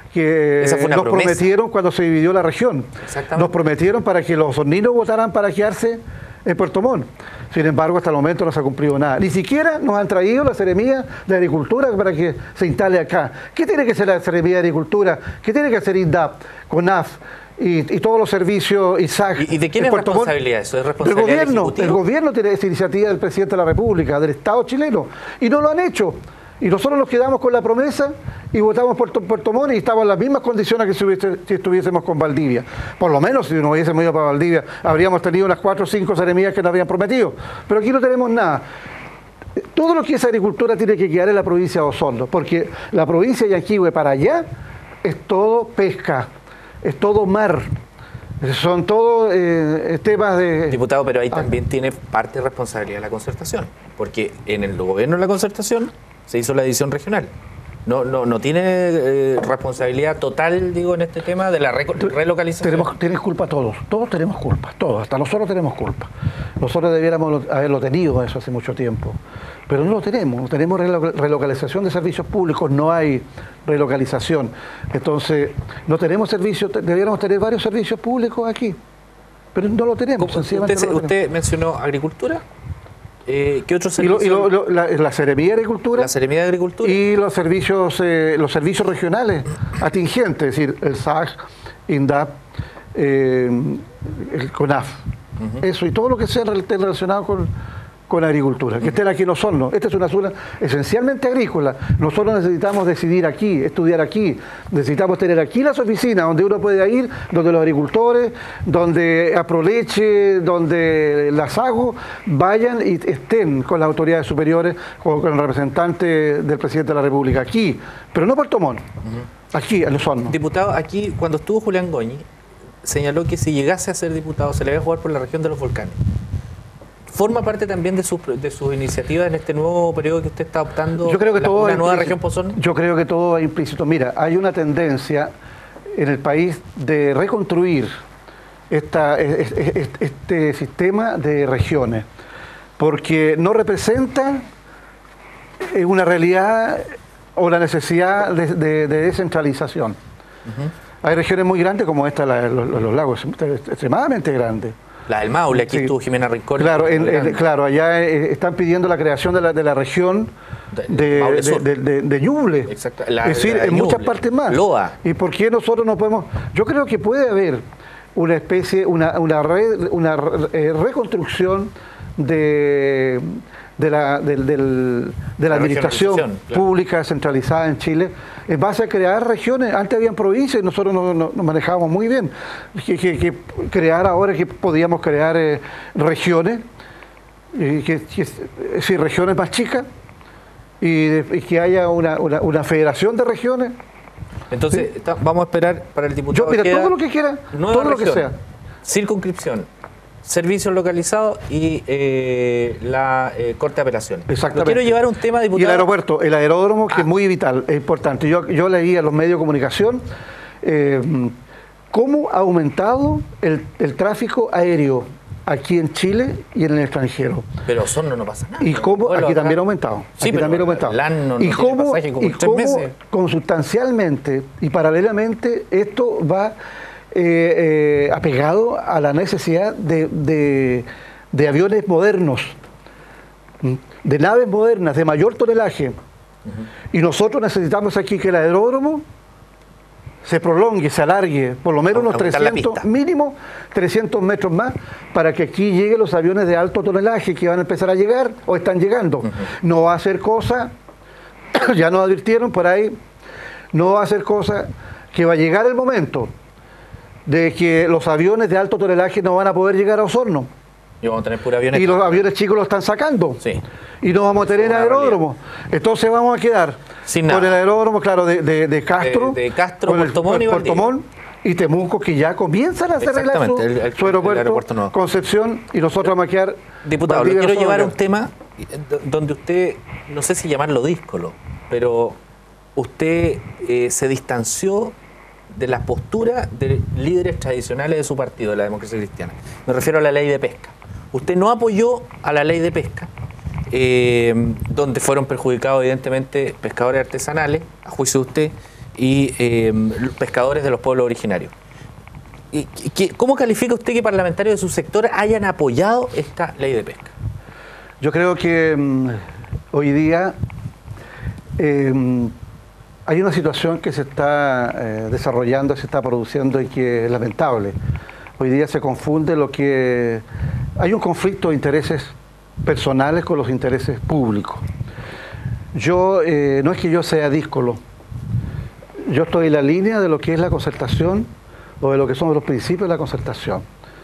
que nos promesa. prometieron cuando se dividió la región. Nos prometieron para que los osorninos votaran para quedarse en Puerto Montt. Sin embargo, hasta el momento no se ha cumplido nada. Ni siquiera nos han traído la Seremía de Agricultura para que se instale acá. ¿Qué tiene que ser la Seremía de Agricultura? ¿Qué tiene que hacer INDAP, CONAF? Y, y todos los servicios, I S A C. ¿Y de quién es responsabilidad eso? ¿Es responsabilidad del gobierno? del el gobierno tiene esa iniciativa del presidente de la República, del Estado chileno, y no lo han hecho. Y nosotros nos quedamos con la promesa y votamos por Puerto, Puerto Montt y estamos en las mismas condiciones que si, hubiese, si estuviésemos con Valdivia. Por lo menos si nos hubiésemos ido para Valdivia, habríamos tenido unas cuatro o cinco seremías que nos habían prometido. Pero aquí no tenemos nada. Todo lo que es agricultura tiene que quedar en la provincia de Osorno, porque la provincia de Yanquihue para allá es todo pesca. Es todo mar, son todos eh, temas de... Diputado, pero ahí ah. también tiene parte de responsabilidad de la concertación, porque en el gobierno de la concertación se hizo la división regional. No, no, no tiene eh, responsabilidad total, digo, en este tema de la re relocalización. Tenemos, tenés culpa todos, todos tenemos culpa, todos, hasta nosotros tenemos culpa. Nosotros debiéramos haberlo tenido eso hace mucho tiempo, pero no lo tenemos, no tenemos relocalización de servicios públicos, no hay relocalización. Entonces, no tenemos servicios, debiéramos tener varios servicios públicos aquí, pero no lo tenemos. Usted, no lo tenemos. usted mencionó agricultura. Eh, ¿Qué otros servicios? Y, lo, y lo, la, la Seremía de Agricultura. La Seremía de Agricultura. Y los servicios, eh, los servicios regionales atingentes, es decir, el S A C, INDAP, eh, el CONAF. Uh-huh. Eso, y todo lo que sea relacionado con, con agricultura, que estén aquí en Osorno. Esta es una zona esencialmente agrícola. Nosotros necesitamos decidir aquí, estudiar aquí, necesitamos tener aquí las oficinas donde uno puede ir, donde los agricultores, donde Aproleche, donde la SAGO vayan y estén con las autoridades superiores, con, con el representante del presidente de la República, aquí, pero no Puerto Montt, uh-huh. aquí en Osorno. Diputado, aquí cuando estuvo Julián Goñi, señaló que si llegase a ser diputado se le iba a jugar por la región de los volcanes. ¿Forma parte también de sus de sus iniciativas en este nuevo periodo que usted está optando? Yo creo que la, todo una es nueva implícito. región Osorno. Yo creo que todo es implícito. Mira, hay una tendencia en el país de reconstruir esta, este sistema de regiones, porque no representa una realidad o la necesidad de, de, de descentralización. Uh-huh. Hay regiones muy grandes como esta, la, los, los lagos, extremadamente grandes. La del Maule, aquí sí. Estuvo Jimena Rincón. Claro, en, en, claro allá eh, están pidiendo la creación de la, de la región de, de, de, de, de, de Ñuble. Exacto. La, es decir, la de en Ñuble. Muchas partes más. Loa. ¿Y por qué nosotros no podemos? Yo creo que puede haber una especie, una, una, re, una eh, reconstrucción de, de la, del, del, de la, la administración claro. pública centralizada en Chile, en base a crear regiones. Antes habían provincias y nosotros nos no, no manejábamos muy bien. Que, que, que crear ahora que podíamos crear eh, regiones, y que, que, sí, regiones más chicas, y, de, y que haya una, una, una federación de regiones. Entonces, ¿sí? Vamos a esperar para el diputado. Yo, mira, queda todo lo que quiera, todo región, lo que sea. Circunscripción, servicios localizados y eh, la eh, Corte de Apelaciones. Exactamente. Lo quiero llevar a un tema, diputado. Y el aeropuerto, el aeródromo, que ah. es muy vital, es importante. Yo, yo leí a los medios de comunicación eh, cómo ha aumentado el, el tráfico aéreo aquí en Chile y en el extranjero. Pero Osorno no pasa nada. Y cómo, aquí también ha aumentado. Sí, aquí también ha aumentado. No, no y cómo, como y cómo consustancialmente y paralelamente esto va eh, eh, apegado a la necesidad de, de, de aviones modernos, de naves modernas, de mayor tonelaje. Uh-huh. Y nosotros necesitamos aquí que el aeródromo se prolongue, se alargue, por lo menos unos trescientos, mínimo trescientos metros más, para que aquí lleguen los aviones de alto tonelaje que van a empezar a llegar o están llegando. Uh-huh. No va a ser cosa, ya nos advirtieron por ahí, no va a ser cosa que va a llegar el momento de que los aviones de alto tonelaje no van a poder llegar a Osorno. Y vamos a tener pura aviones. Y los aviones chicos los están sacando. Sí. Y no vamos a tener aeródromo. Entonces vamos a quedar sin con el aeródromo, claro, de, de, de Castro, de, de Castro, Puerto Montt y Puerto Montt y Temuco, que ya comienzan a hacer su, el, el, su aeropuerto, el aeropuerto nuevo. Concepción, y nosotros vamos a quedar. Diputado, lo quiero llevar a un tema donde usted, no sé si llamarlo díscolo, pero usted eh, se distanció de la postura de líderes tradicionales de su partido, de la Democracia Cristiana. Me refiero a la ley de pesca. Usted no apoyó a la ley de pesca, eh, donde fueron perjudicados evidentemente pescadores artesanales, a juicio de usted, y eh, pescadores de los pueblos originarios. ¿Y, qué, ¿Cómo califica usted que parlamentarios de su sector hayan apoyado esta ley de pesca? Yo creo que um, hoy día eh, hay una situación que se está eh, desarrollando, se está produciendo y que es lamentable. Hoy día se confunde lo que... Hay un conflicto de intereses personales con los intereses públicos. Yo, eh, no es que yo sea díscolo, yo estoy en la línea de lo que es la concertación o de lo que son los principios de la concertación.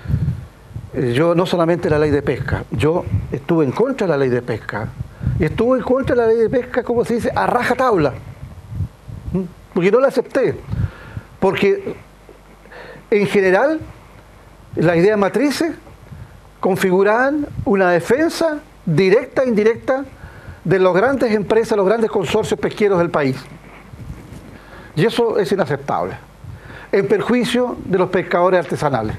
Eh, yo no solamente la ley de pesca, yo estuve en contra de la ley de pesca y estuve en contra de la ley de pesca, como se dice, a rajatabla, porque no la acepté, porque en general las ideas matrices configuraban una defensa directa e indirecta de las grandes empresas, los grandes consorcios pesqueros del país. Y eso es inaceptable, en perjuicio de los pescadores artesanales.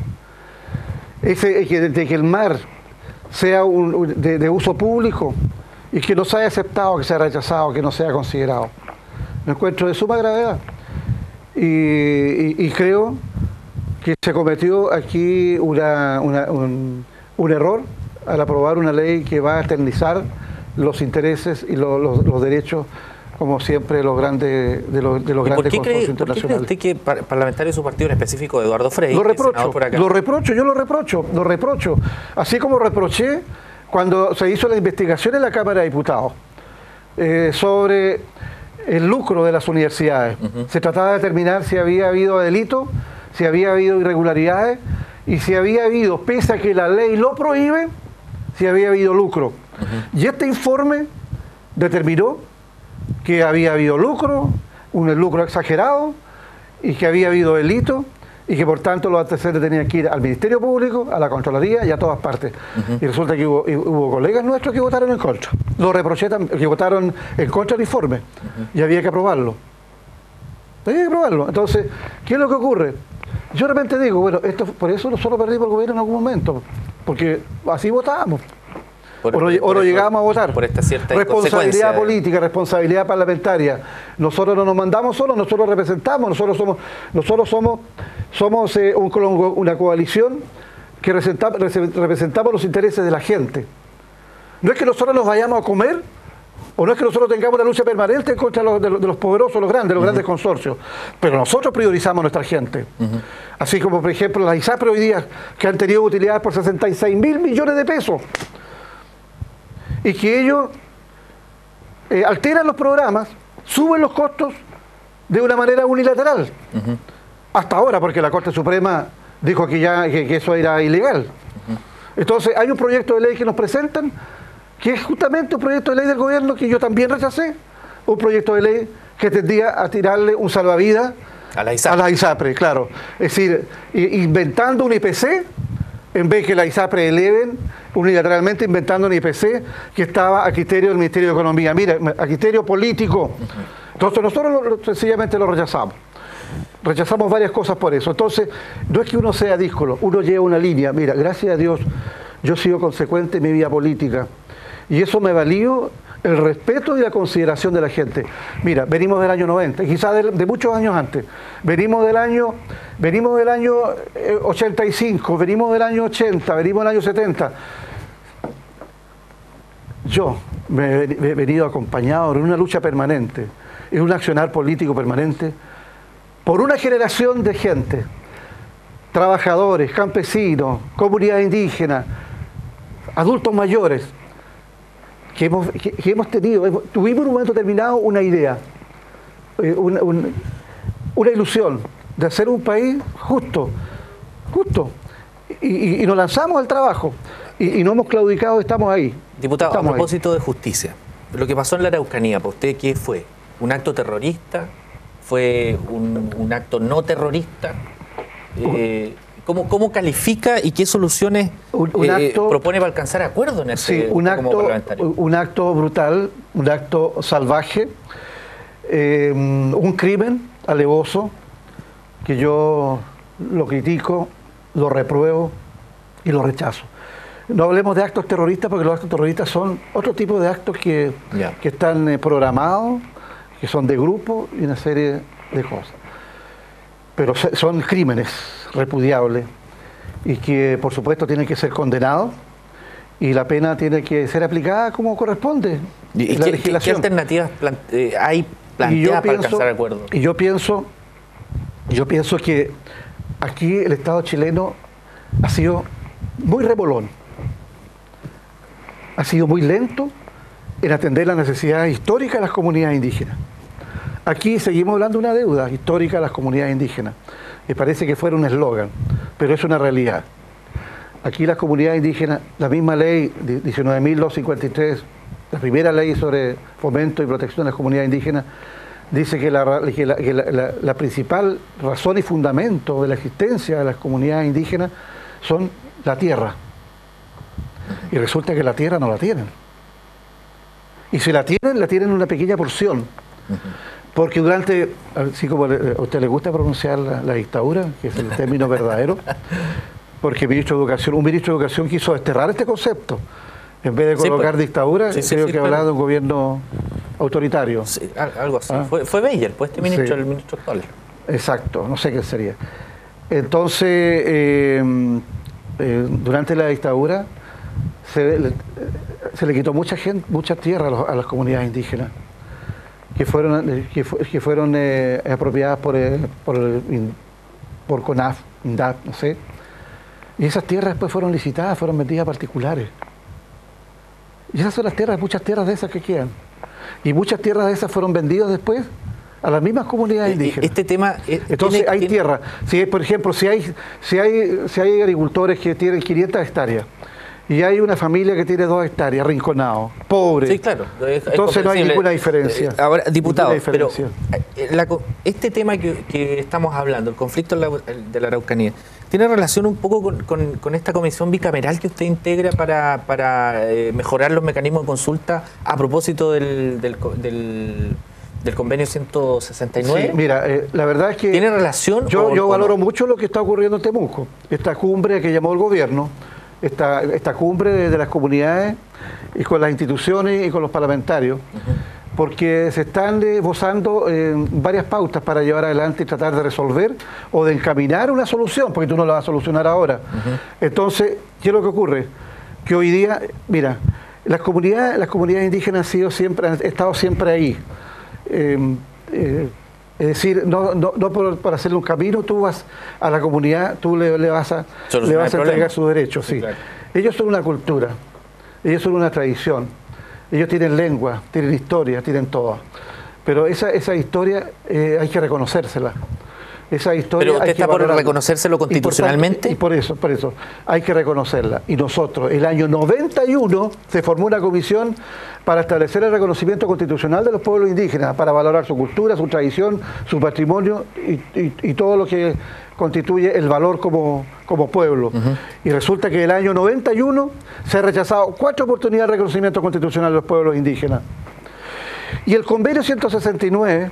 Ese, que, de que el mar sea un, de, de uso público y que no se haya aceptado, que sea rechazado, que no sea considerado. Me encuentro de suma gravedad. Y, y, y creo que se cometió aquí una, una, un, un error al aprobar una ley que va a eternizar los intereses y lo, los, los derechos, como siempre, los grandes, de los, de los grandes consorcios internacionales. ¿Por qué cree usted que parlamentario de su partido, en específico Eduardo Frei, lo reprocho, por acá? Lo reprocho, yo lo reprocho, lo reprocho. Así como reproché Cuando se hizo la investigación en la Cámara de Diputados eh, sobre el lucro de las universidades, uh-huh. se trataba de determinar si había habido delito, si había habido irregularidades y si había habido, pese a que la ley lo prohíbe, si había habido lucro. Uh-huh. Y este informe determinó que había habido lucro, un lucro exagerado, y que había habido delito, y que por tanto los antecedentes tenían que ir al Ministerio Público, a la Contraloría y a todas partes. Uh-huh. Y resulta que hubo, hubo colegas nuestros que votaron en contra. Lo reproché también, que votaron en contra del informe. Uh-huh. Y había que aprobarlo. Había que aprobarlo. Entonces, ¿qué es lo que ocurre? Yo de repente digo, bueno, esto, por eso nosotros perdimos el gobierno en algún momento, porque así votábamos. Por, o no, por, o no llegábamos a votar. Por esta cierta responsabilidad política, responsabilidad parlamentaria. Nosotros no nos mandamos solos, nosotros representamos, nosotros somos, nosotros somos, somos eh, un, una coalición que representamos, representamos los intereses de la gente. No es que nosotros nos vayamos a comer, o no es que nosotros tengamos una lucha permanente en contra de los, de los, de los poderosos, los grandes, los uh-huh. grandes consorcios, pero nosotros priorizamos a nuestra gente. Uh-huh. Así como, por ejemplo, las ISAPRE hoy día, que han tenido utilidades por sesenta y seis mil millones de pesos. Y que ellos eh, alteran los programas, suben los costos de una manera unilateral. Uh-huh. Hasta ahora, porque la Corte Suprema dijo que, ya, que, que eso era ilegal. Uh-huh. Entonces, hay un proyecto de ley que nos presentan, que es justamente un proyecto de ley del gobierno que yo también rechacé, un proyecto de ley que tendría a tirarle un salvavidas a la ISAPRE, a la ISAPRE, claro. Es decir, inventando un I P C, en vez que la ISAPRE eleven unilateralmente, inventando un I P C que estaba a criterio del Ministerio de Economía. Mira, a criterio político. Entonces nosotros lo, lo, sencillamente lo rechazamos. Rechazamos varias cosas por eso. Entonces, no es que uno sea díscolo, uno lleva una línea. Mira, gracias a Dios, yo he sido consecuente en mi vida política. Y eso me valió el respeto y la consideración de la gente. Mira, venimos del año noventa, quizás de, de muchos años antes. Venimos del año, venimos del año eh, ochenta y cinco, venimos del año ochenta, venimos del año setenta. Yo me he venido acompañado en una lucha permanente, en un accionar político permanente, por una generación de gente, trabajadores, campesinos, comunidad indígena, adultos mayores, que hemos, que, que hemos tenido, hemos, tuvimos en un momento determinado una idea, eh, una, un, una ilusión de hacer un país justo, justo, y, y, y nos lanzamos al trabajo, y, y no hemos claudicado, estamos ahí. Diputado, estamos a propósito ahí. de justicia, lo que pasó en la Araucanía, ¿para usted qué fue? ¿Un acto terrorista? ¿Fue un, un acto no terrorista? Eh, ¿Cómo, ¿Cómo califica y qué soluciones un, un eh, acto, propone para alcanzar acuerdo en este sí, un acto, como parlamentario? Un acto brutal, un acto salvaje, eh, un crimen alevoso que yo lo critico, lo repruebo y lo rechazo. No hablemos de actos terroristas porque los actos terroristas son otro tipo de actos que, yeah. que están eh, programados, que son de grupo y una serie de cosas. Pero son crímenes repudiables y que por supuesto tienen que ser condenados y la pena tiene que ser aplicada como corresponde. ¿Y la qué, legislación. ¿Qué alternativas plante hay planteadas para alcanzar acuerdo? Y yo pienso, yo pienso que aquí el Estado chileno ha sido muy remolón, ha sido muy lento en atender las necesidades históricas de las comunidades indígenas. Aquí seguimos hablando de una deuda histórica de las comunidades indígenas. Me parece que fuera un eslogan, pero es una realidad. Aquí las comunidades indígenas, la misma ley diecinueve mil doscientos cincuenta y tres, la primera ley sobre fomento y protección de las comunidades indígenas, dice que, la, que, la, que la, la, la principal razón y fundamento de la existencia de las comunidades indígenas son la tierra. Y resulta que la tierra no la tienen. Y si la tienen, la tienen una pequeña porción. Uh-huh. Porque durante, así como a usted le gusta pronunciar la, la dictadura, que es el término verdadero, porque el ministro de Educación, un ministro de Educación quiso desterrar este concepto. En vez de colocar sí, pues, dictadura, sí, sí, creo sí, que ha hablado de un gobierno autoritario. Sí, algo así. ¿Ah? Fue, fue Beyer, pues este ministro, sí. el ministro actual. Exacto, no sé qué sería. Entonces, eh, eh, durante la dictadura, se le, se le quitó mucha gente, mucha tierra a, los, a las comunidades indígenas, que fueron, que, que fueron eh, apropiadas por, eh, por, por CONAF, INDAP, no sé. Y esas tierras después fueron licitadas, fueron vendidas a particulares. Y esas son las tierras, muchas tierras de esas que quedan. Y muchas tierras de esas fueron vendidas después a las mismas comunidades indígenas. Este tema... Entonces tiene, hay tiene... tierra. Si, por ejemplo, si hay, si, hay, si hay agricultores que tienen quinientas hectáreas, y hay una familia que tiene dos hectáreas, rinconado, pobre. Sí, claro. Es, Entonces es no hay ninguna diferencia. Eh, ahora, diputado, diferencia. pero la, este tema que, que estamos hablando, el conflicto de la Araucanía, ¿tiene relación un poco con, con, con esta comisión bicameral que usted integra para, para eh, mejorar los mecanismos de consulta a propósito del, del, del, del convenio ciento sesenta y nueve? Sí, mira, eh, la verdad es que... ¿Tiene relación? Yo, o, yo o valoro no? mucho lo que está ocurriendo en Temuco. Esta cumbre que llamó el gobierno, esta, esta cumbre de, de las comunidades y con las instituciones y con los parlamentarios, uh-huh. porque se están esbozando eh, varias pautas para llevar adelante y tratar de resolver o de encaminar una solución, porque tú no la vas a solucionar ahora. Uh-huh. Entonces, ¿qué es lo que ocurre? Que hoy día, mira, las comunidades, las comunidades indígenas han sido siempre, han estado siempre ahí. Eh, eh, Es decir, no, no, no por, por hacerle un camino, tú vas a la comunidad, tú le, le vas a, le vas a entregar sus derechos. Sí. Sí, claro. Ellos son una cultura, ellos son una tradición, ellos tienen lengua, tienen historia, tienen todo. Pero esa, esa historia eh, hay que reconocérsela. Esa historia ¿Pero usted hay está que por valorarla. reconocérselo constitucionalmente? Y por, y por eso, por eso, hay que reconocerla. Y nosotros, el año noventa y uno, se formó una comisión para establecer el reconocimiento constitucional de los pueblos indígenas, para valorar su cultura, su tradición, su patrimonio y, y, y todo lo que constituye el valor como, como pueblo. Uh-huh. Y resulta que el año noventa y uno se ha rechazado cuatro oportunidades de reconocimiento constitucional de los pueblos indígenas. Y el convenio ciento sesenta y nueve,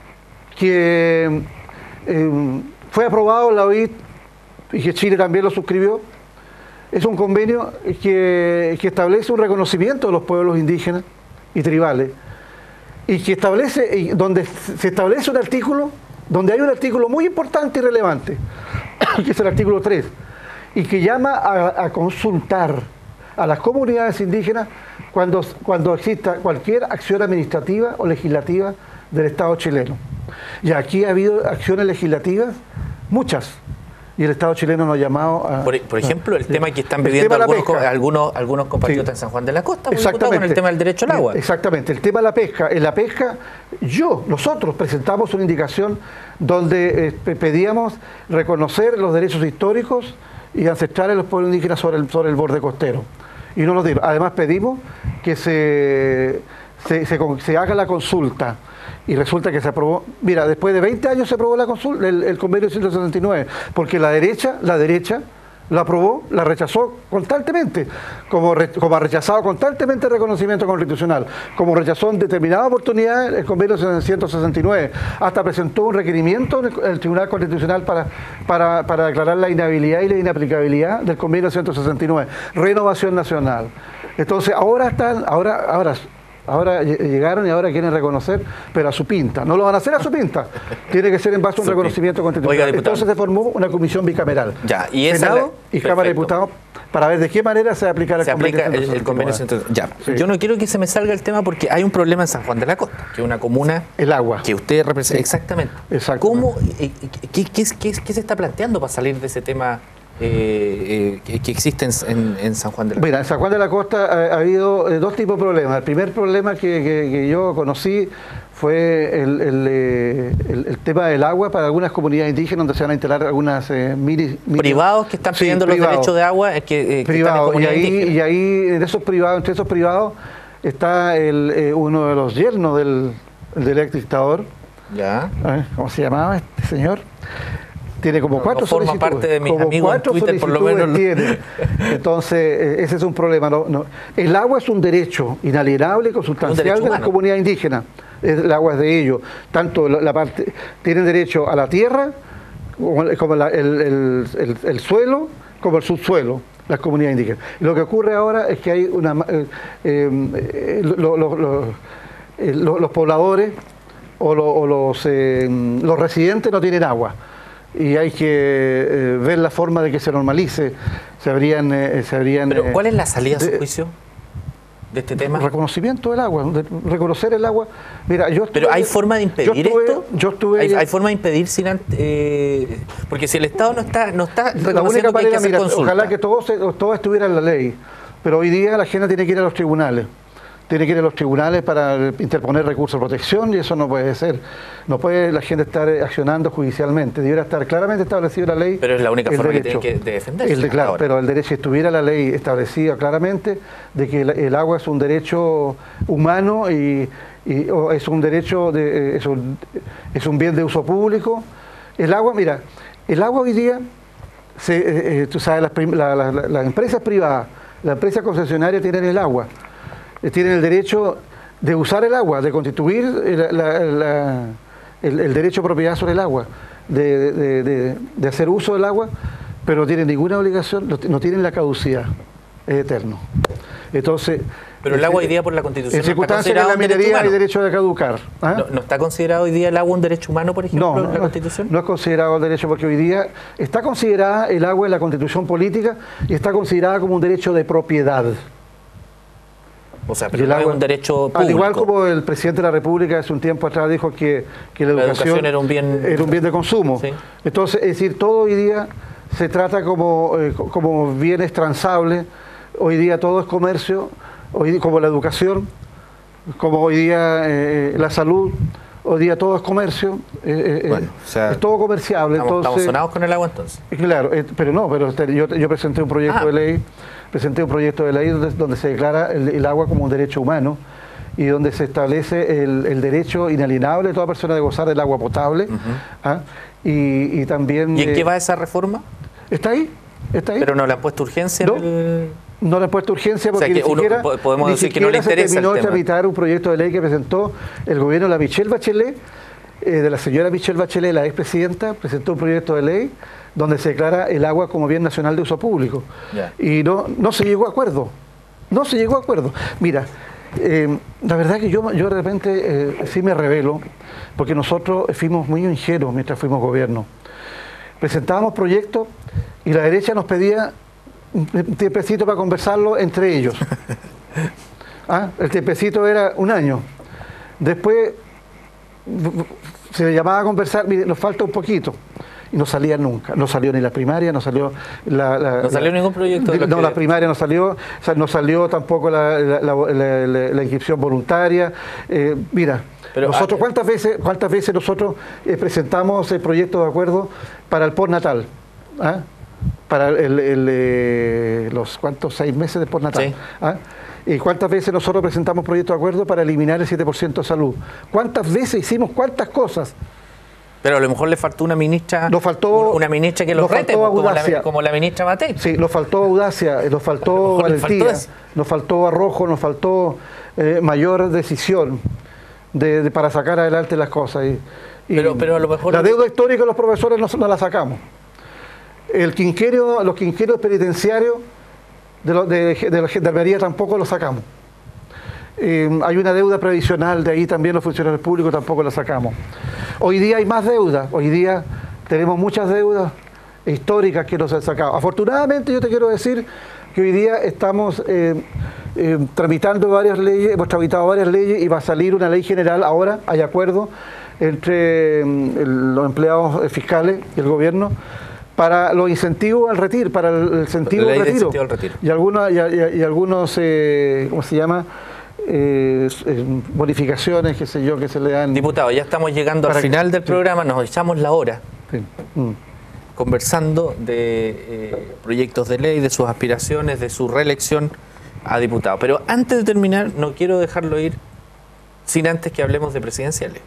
que eh, fue aprobado en la O I T y que Chile también lo suscribió, es un convenio que, que establece un reconocimiento de los pueblos indígenas y tribales y que establece, y donde se establece un artículo, donde hay un artículo muy importante y relevante, que es el artículo tres, y que llama a, a consultar a las comunidades indígenas cuando, cuando exista cualquier acción administrativa o legislativa del Estado chileno. Y aquí ha habido acciones legislativas, muchas, y el Estado chileno nos ha llamado a... Por, por ejemplo, el sí. tema que están pidiendo algunos, algunos, algunos compatriotas sí. en San Juan de la Costa, exactamente, con el tema del derecho al agua. Exactamente, el tema de la pesca. En la pesca, yo, nosotros presentamos una indicación donde eh, pedíamos reconocer los derechos históricos y ancestrales de los pueblos indígenas sobre el, sobre el borde costero. Y no nos dieron. Además pedimos que se, se, se, se haga la consulta. Y resulta que se aprobó, mira, después de veinte años se aprobó la consulta, el, el convenio ciento sesenta y nueve, porque la derecha, la derecha la aprobó, la rechazó constantemente, como, re, como ha rechazado constantemente el reconocimiento constitucional, como rechazó en determinada oportunidad el convenio ciento sesenta y nueve, hasta presentó un requerimiento en el, el Tribunal Constitucional para, para, para declarar la inhabilidad y la inaplicabilidad del convenio ciento sesenta y nueve, renovación nacional. Entonces ahora están, ahora, ahora Ahora llegaron y ahora quieren reconocer, pero a su pinta. No lo van a hacer a su pinta. Tiene que ser en base a un reconocimiento constitucional. Oiga, entonces se formó una comisión bicameral. Ya, y esa Senado la... y Perfecto. Cámara de Diputados para ver de qué manera se aplica el se convenio. Aplica el, el convenio ya. Sí. Yo no quiero que se me salga el tema porque hay un problema en San Juan de la Costa, que es una comuna... El agua. Que usted representa. Sí. Exactamente. Exactamente. ¿Cómo, eh, qué, qué, qué, ¿Qué se está planteando para salir de ese tema Eh, eh, que, que existe en, en San Juan de la Costa? Mira, en San Juan de la Costa ha, ha habido eh, dos tipos de problemas. El primer problema que, que, que yo conocí fue el, el, el, el tema del agua para algunas comunidades indígenas donde se van a instalar algunas eh, mini, mini... privados que están pidiendo sí, los derechos de agua eh, que, eh, privados. Y ahí, y ahí en esos privados, entre esos privados está el, eh, uno de los yernos del, del ex dictador. Ya. ¿Cómo se llamaba este señor? Tiene como no, cuatro no forma solicitudes. parte de mis como amigos cuatro en Twitter, por lo menos. Tiene. Entonces, eh, ese es un problema. No, no. El agua es un derecho inalienable y consustancial de las comunidades indígenas. El agua es de ellos. Tanto la, la parte, tienen derecho a la tierra, como, como la, el, el, el, el suelo, como el subsuelo, las comunidades indígenas. Y lo que ocurre ahora es que hay una... Eh, eh, lo, lo, lo, eh, lo, los pobladores o, lo, o los, eh, los residentes no tienen agua. Y hay que eh, ver la forma de que se normalice. Se habrían, eh, se habrían, ¿Pero eh, cuál es la salida a su de, juicio de este tema? Reconocimiento del agua, de reconocer el agua. Mira, yo estuve, ¿Pero hay forma de impedir yo estuve, esto? Yo estuve, ¿Hay, ¿Hay forma de impedir sin eh, porque si el Estado no está, no está reconociendo la única manera, que hay que hacer mira, consulta? ojalá que todo, se, todo estuviera en la ley. Pero hoy día la gente tiene que ir a los tribunales. Tiene que ir a los tribunales para interponer recursos de protección y eso no puede ser. No puede la gente estar accionando judicialmente. Debería estar claramente establecido en la ley. Pero es la única forma derecho, que tienen que defenderse. El de, claro, pero el derecho, si estuviera la ley establecida claramente de que el, el agua es un derecho humano y, y o es un derecho, de, es, un, es un bien de uso público. El agua, mira, el agua hoy día, se, eh, tú sabes, las, la, la, la, las empresas privadas, las empresas concesionarias tienen el agua. Tienen el derecho de usar el agua, de constituir la, la, la, el, el derecho a propiedad sobre el agua, de, de, de, de hacer uso del agua, pero no tienen ninguna obligación, no, no tienen la caducidad, es eterno. Entonces, pero el agua hoy día por la Constitución en circunstancias de la minería hay derecho de caducar. ¿Ah? ¿No, ¿No está considerado hoy día el agua un derecho humano, por ejemplo, no, en la no, Constitución? No es considerado el derecho porque hoy día está considerada el agua en la Constitución política y está considerada como un derecho de propiedad. O sea, pero no es un derecho público. Al igual como el presidente de la República hace un tiempo atrás dijo que, que la, la educación, educación era un bien, era un bien de consumo. Sí. Entonces, es decir, todo hoy día se trata como, eh, como bienes transables. Hoy día todo es comercio, hoy, como la educación, como hoy día eh, la salud. Hoy día todo es comercio, eh, bueno, eh, o sea, es todo comerciable. Estamos, entonces, estamos sonados con el agua entonces. Claro, eh, pero no, pero yo, yo presenté un proyecto ah. de ley, presenté un proyecto de ley donde, donde se declara el, el agua como un derecho humano y donde se establece el, el derecho inalienable de toda persona de gozar del agua potable. Uh-huh. ¿ah? y, y también... ¿Y en eh, qué va esa reforma? Está ahí, está ahí. ¿Pero no le han puesto urgencia? No, en el... no le han puesto urgencia porque o sea, ni siquiera, uno, podemos ni decir siquiera que no le interesa se terminó el de tema. tramitar un proyecto de ley que presentó el gobierno de la Michelle Bachelet, eh, de la señora Michelle Bachelet, la expresidenta, presentó un proyecto de ley donde se declara el agua como bien nacional de uso público. Yeah. Y no, no se llegó a acuerdo. No se llegó a acuerdo. Mira, eh, la verdad que yo, yo de repente eh, sí me revelo, porque nosotros fuimos muy ingenuos mientras fuimos gobierno. Presentábamos proyectos y la derecha nos pedía un tiempecito para conversarlo entre ellos. ¿Ah? El tiempecito era un año. Después se le llamaba a conversar, mire, nos falta un poquito. Y no salía nunca, no salió ni la primaria, no salió la... la no salió la, ningún proyecto. De no, que... la primaria no salió, o sea, no salió tampoco la, la, la, la, la, la inscripción voluntaria. Eh, mira, Pero, nosotros, ah, ¿cuántas veces cuántas veces nosotros eh, presentamos el proyecto de acuerdo para el postnatal? ¿Ah? Para el, el, eh, los, ¿cuántos? Seis meses de postnatal. Sí. ¿Ah? ¿Y cuántas veces nosotros presentamos proyectos de acuerdo para eliminar el siete por ciento de salud? ¿Cuántas veces hicimos cuántas cosas? Pero a lo mejor le faltó una ministra, nos faltó, una ministra que lo rete, como la, como la ministra Matei. Sí, nos faltó audacia, nos faltó valentía, nos faltó arrojo, nos faltó eh, mayor decisión de, de, para sacar adelante las cosas. Y, y pero, pero a lo mejor la deuda histórica de los profesores no, no la sacamos. El quinquenio, los quinquenios penitenciarios de, lo, de, de la gendarmería tampoco lo sacamos. Eh, hay una deuda previsional, de ahí también los funcionarios públicos tampoco la sacamos. Hoy día hay más deuda, hoy día tenemos muchas deudas históricas que no se han sacado. Afortunadamente yo te quiero decir que hoy día estamos eh, eh, tramitando varias leyes, hemos tramitado varias leyes y va a salir una ley general, ahora hay acuerdo entre eh, los empleados fiscales y el gobierno para los incentivos al retiro, para el incentivo al retiro. Incentivo al retiro. Y, alguna, y, y, y algunos, eh, ¿cómo se llama? Eh, eh, bonificaciones, qué sé yo, que se le dan. Diputado, ya estamos llegando al final que, del programa, sí. Nos echamos la hora sí. mm. conversando de eh, proyectos de ley, de sus aspiraciones, de su reelección a diputado. Pero antes de terminar, no quiero dejarlo ir sin antes que hablemos de presidenciales.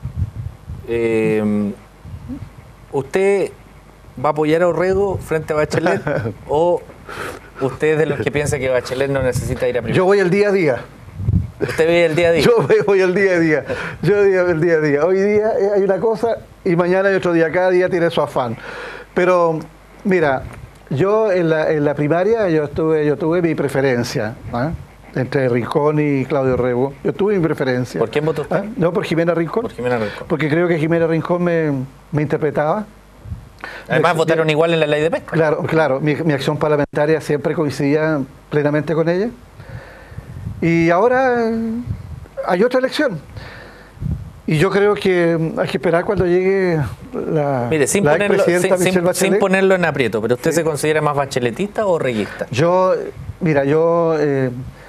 Eh, ¿Usted va a apoyar a Orrego frente a Bachelet o usted es de los que piensa que Bachelet no necesita ir a primera? Yo voy el día a día. ¿Usted ve el día a día? Yo voy el día a día. Yo voy el día a día. Hoy día hay una cosa y mañana hay otro día. Cada día tiene su afán. Pero, mira, yo en la, en la primaria yo tuve, yo tuve mi preferencia, ¿eh? Entre Rincón y Claudio Orrego. Yo tuve mi preferencia. ¿Por quién votó usted? ¿Eh? No, por Jimena Rincón. Por Jimena Rincón. Porque creo que Jimena Rincón me, me interpretaba. Además me, votaron me, igual en la ley de pesca. Claro, claro. Mi, mi acción parlamentaria siempre coincidía plenamente con ella. Y ahora hay otra elección. Y yo creo que hay que esperar cuando llegue la, Mire, sin, la ponerlo, sin, Michelle sin, Bachelet. sin ponerlo en aprieto, ¿pero usted sí. se considera más bacheletista o orreguista? Yo, Mira, yo, eh,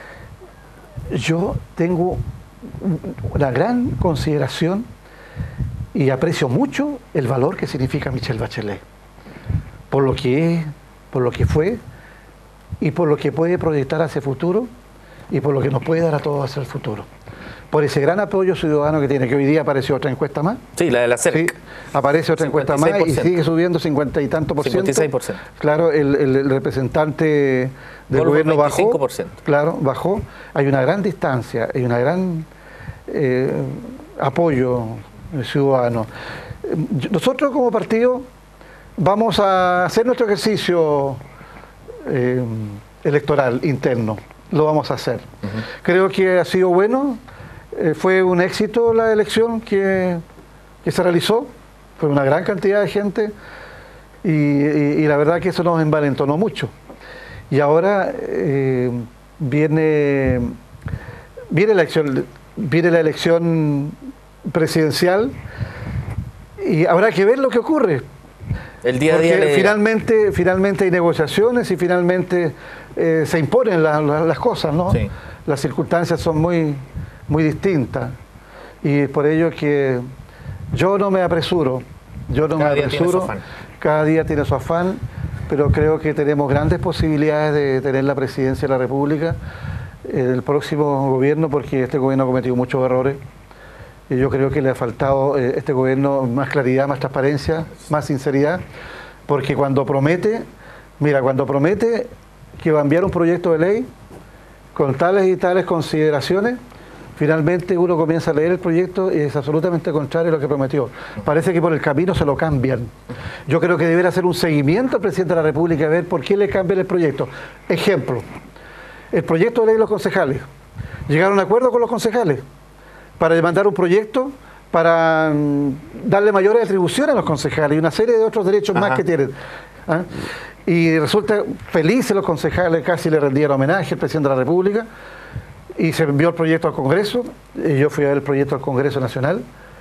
yo tengo una gran consideración y aprecio mucho el valor que significa Michelle Bachelet, por lo que es, por lo que fue y por lo que puede proyectar hacia el futuro y por lo que nos puede dar a todos hacia el futuro. Por ese gran apoyo ciudadano que tiene, que hoy día apareció otra encuesta más. Sí, la de la C E R C. Sí, aparece otra encuesta más y sigue subiendo cincuenta y tanto por ciento. cincuenta y seis por ciento. Claro, el, el, el representante del Por gobierno veinticinco por ciento. bajó. Claro, bajó. Hay una gran distancia, hay una gran eh, apoyo ciudadano. Nosotros como partido vamos a hacer nuestro ejercicio eh, electoral interno. Lo vamos a hacer. Uh-huh. Creo que ha sido bueno. Eh, fue un éxito la elección que, que se realizó, fue una gran cantidad de gente y, y, y la verdad que eso nos envalentonó mucho. Y ahora eh, viene, viene, la elección, viene la elección presidencial y habrá que ver lo que ocurre. El día a día Porque le... finalmente, finalmente hay negociaciones y finalmente eh, se imponen la, la, las cosas, ¿no? Sí. Las circunstancias son muy... muy distinta y es por ello que yo no me apresuro, yo no cada me apresuro, cada día tiene su afán, pero creo que tenemos grandes posibilidades de tener la presidencia de la República en el próximo gobierno, porque este gobierno ha cometido muchos errores y yo creo que le ha faltado a este gobierno más claridad, más transparencia, más sinceridad, porque cuando promete, mira, cuando promete que va a enviar un proyecto de ley con tales y tales consideraciones, finalmente uno comienza a leer el proyecto y es absolutamente contrario a lo que prometió. Parece que por el camino se lo cambian. Yo creo que debería hacer un seguimiento al presidente de la República a ver por qué le cambian el proyecto. Ejemplo, el proyecto de ley de los concejales. Llegaron a un acuerdo con los concejales para demandar un proyecto para um, darle mayores atribuciones a los concejales y una serie de otros derechos Ajá. más que tienen. ¿Ah? Y resulta felices los concejales, casi le rendieron homenaje al presidente de la República. Y se envió el proyecto al Congreso, y yo fui a ver el proyecto al Congreso Nacional,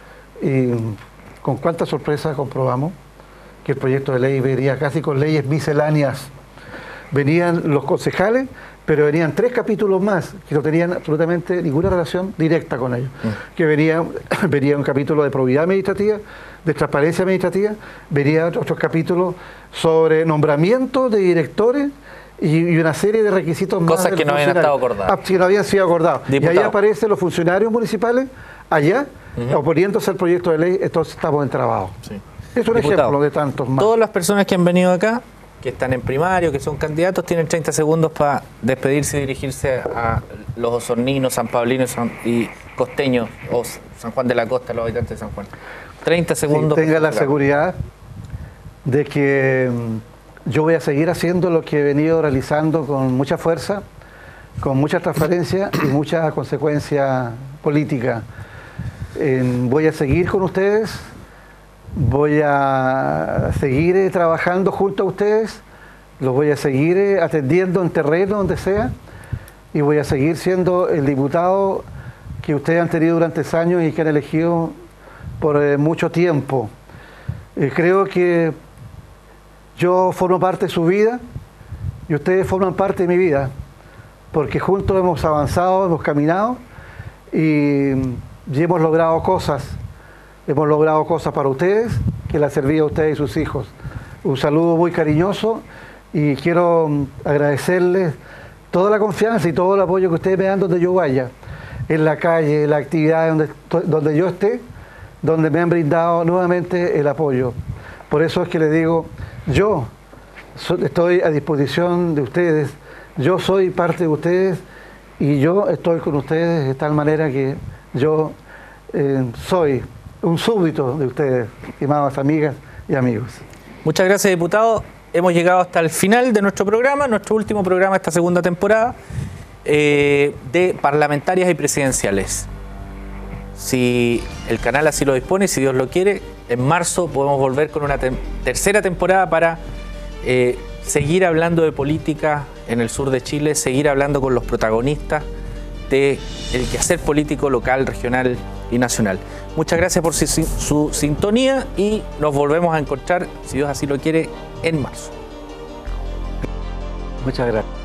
y con cuánta sorpresa comprobamos que el proyecto de ley venía casi con leyes misceláneas. Venían los concejales, pero venían tres capítulos más, que no tenían absolutamente ninguna relación directa con ellos. Mm. Que venía, venía un capítulo de probidad administrativa, de transparencia administrativa, venía otros capítulos sobre nombramiento de directores, y una serie de requisitos más. Cosas que no habían estado acordadas. Que no habían sido acordadas. Diputado. Y ahí aparecen los funcionarios municipales, allá, uh-huh. oponiéndose al proyecto de ley, entonces estamos entrabados. Sí. Es un Diputado, ejemplo de tantos más. Todas las personas que han venido acá, que están en primario, que son candidatos, tienen treinta segundos para despedirse y dirigirse a los osorninos, sanpablinos y costeños, o San Juan de la Costa, los habitantes de San Juan. treinta segundos. Sí, tenga la seguridad de que yo voy a seguir haciendo lo que he venido realizando con mucha fuerza, con mucha transparencia y mucha consecuencia política. Eh, voy a seguir con ustedes, voy a seguir eh, trabajando junto a ustedes, los voy a seguir eh, atendiendo en terreno, donde sea, y voy a seguir siendo el diputado que ustedes han tenido durante años y que han elegido por eh, mucho tiempo. Eh, creo que yo formo parte de su vida y ustedes forman parte de mi vida, porque juntos hemos avanzado, hemos caminado y, y hemos logrado cosas. Hemos logrado cosas para ustedes, que les servía a ustedes y sus hijos. Un saludo muy cariñoso y quiero agradecerles toda la confianza y todo el apoyo que ustedes me dan donde yo vaya, en la calle, en la actividad donde, donde yo esté, donde me han brindado nuevamente el apoyo. Por eso es que les digo, yo estoy a disposición de ustedes, yo soy parte de ustedes y yo estoy con ustedes de tal manera que yo eh, soy un súbdito de ustedes, estimadas amigas y amigos. Muchas gracias, diputado. Hemos llegado hasta el final de nuestro programa, nuestro último programa de esta segunda temporada eh, de parlamentarias y presidenciales. Si el canal así lo dispone, si Dios lo quiere, en marzo podemos volver con una te tercera temporada para eh, seguir hablando de política en el sur de Chile, seguir hablando con los protagonistas del quehacer político local, regional y nacional. Muchas gracias por su, su sintonía y nos volvemos a encontrar, si Dios así lo quiere, en marzo. Muchas gracias.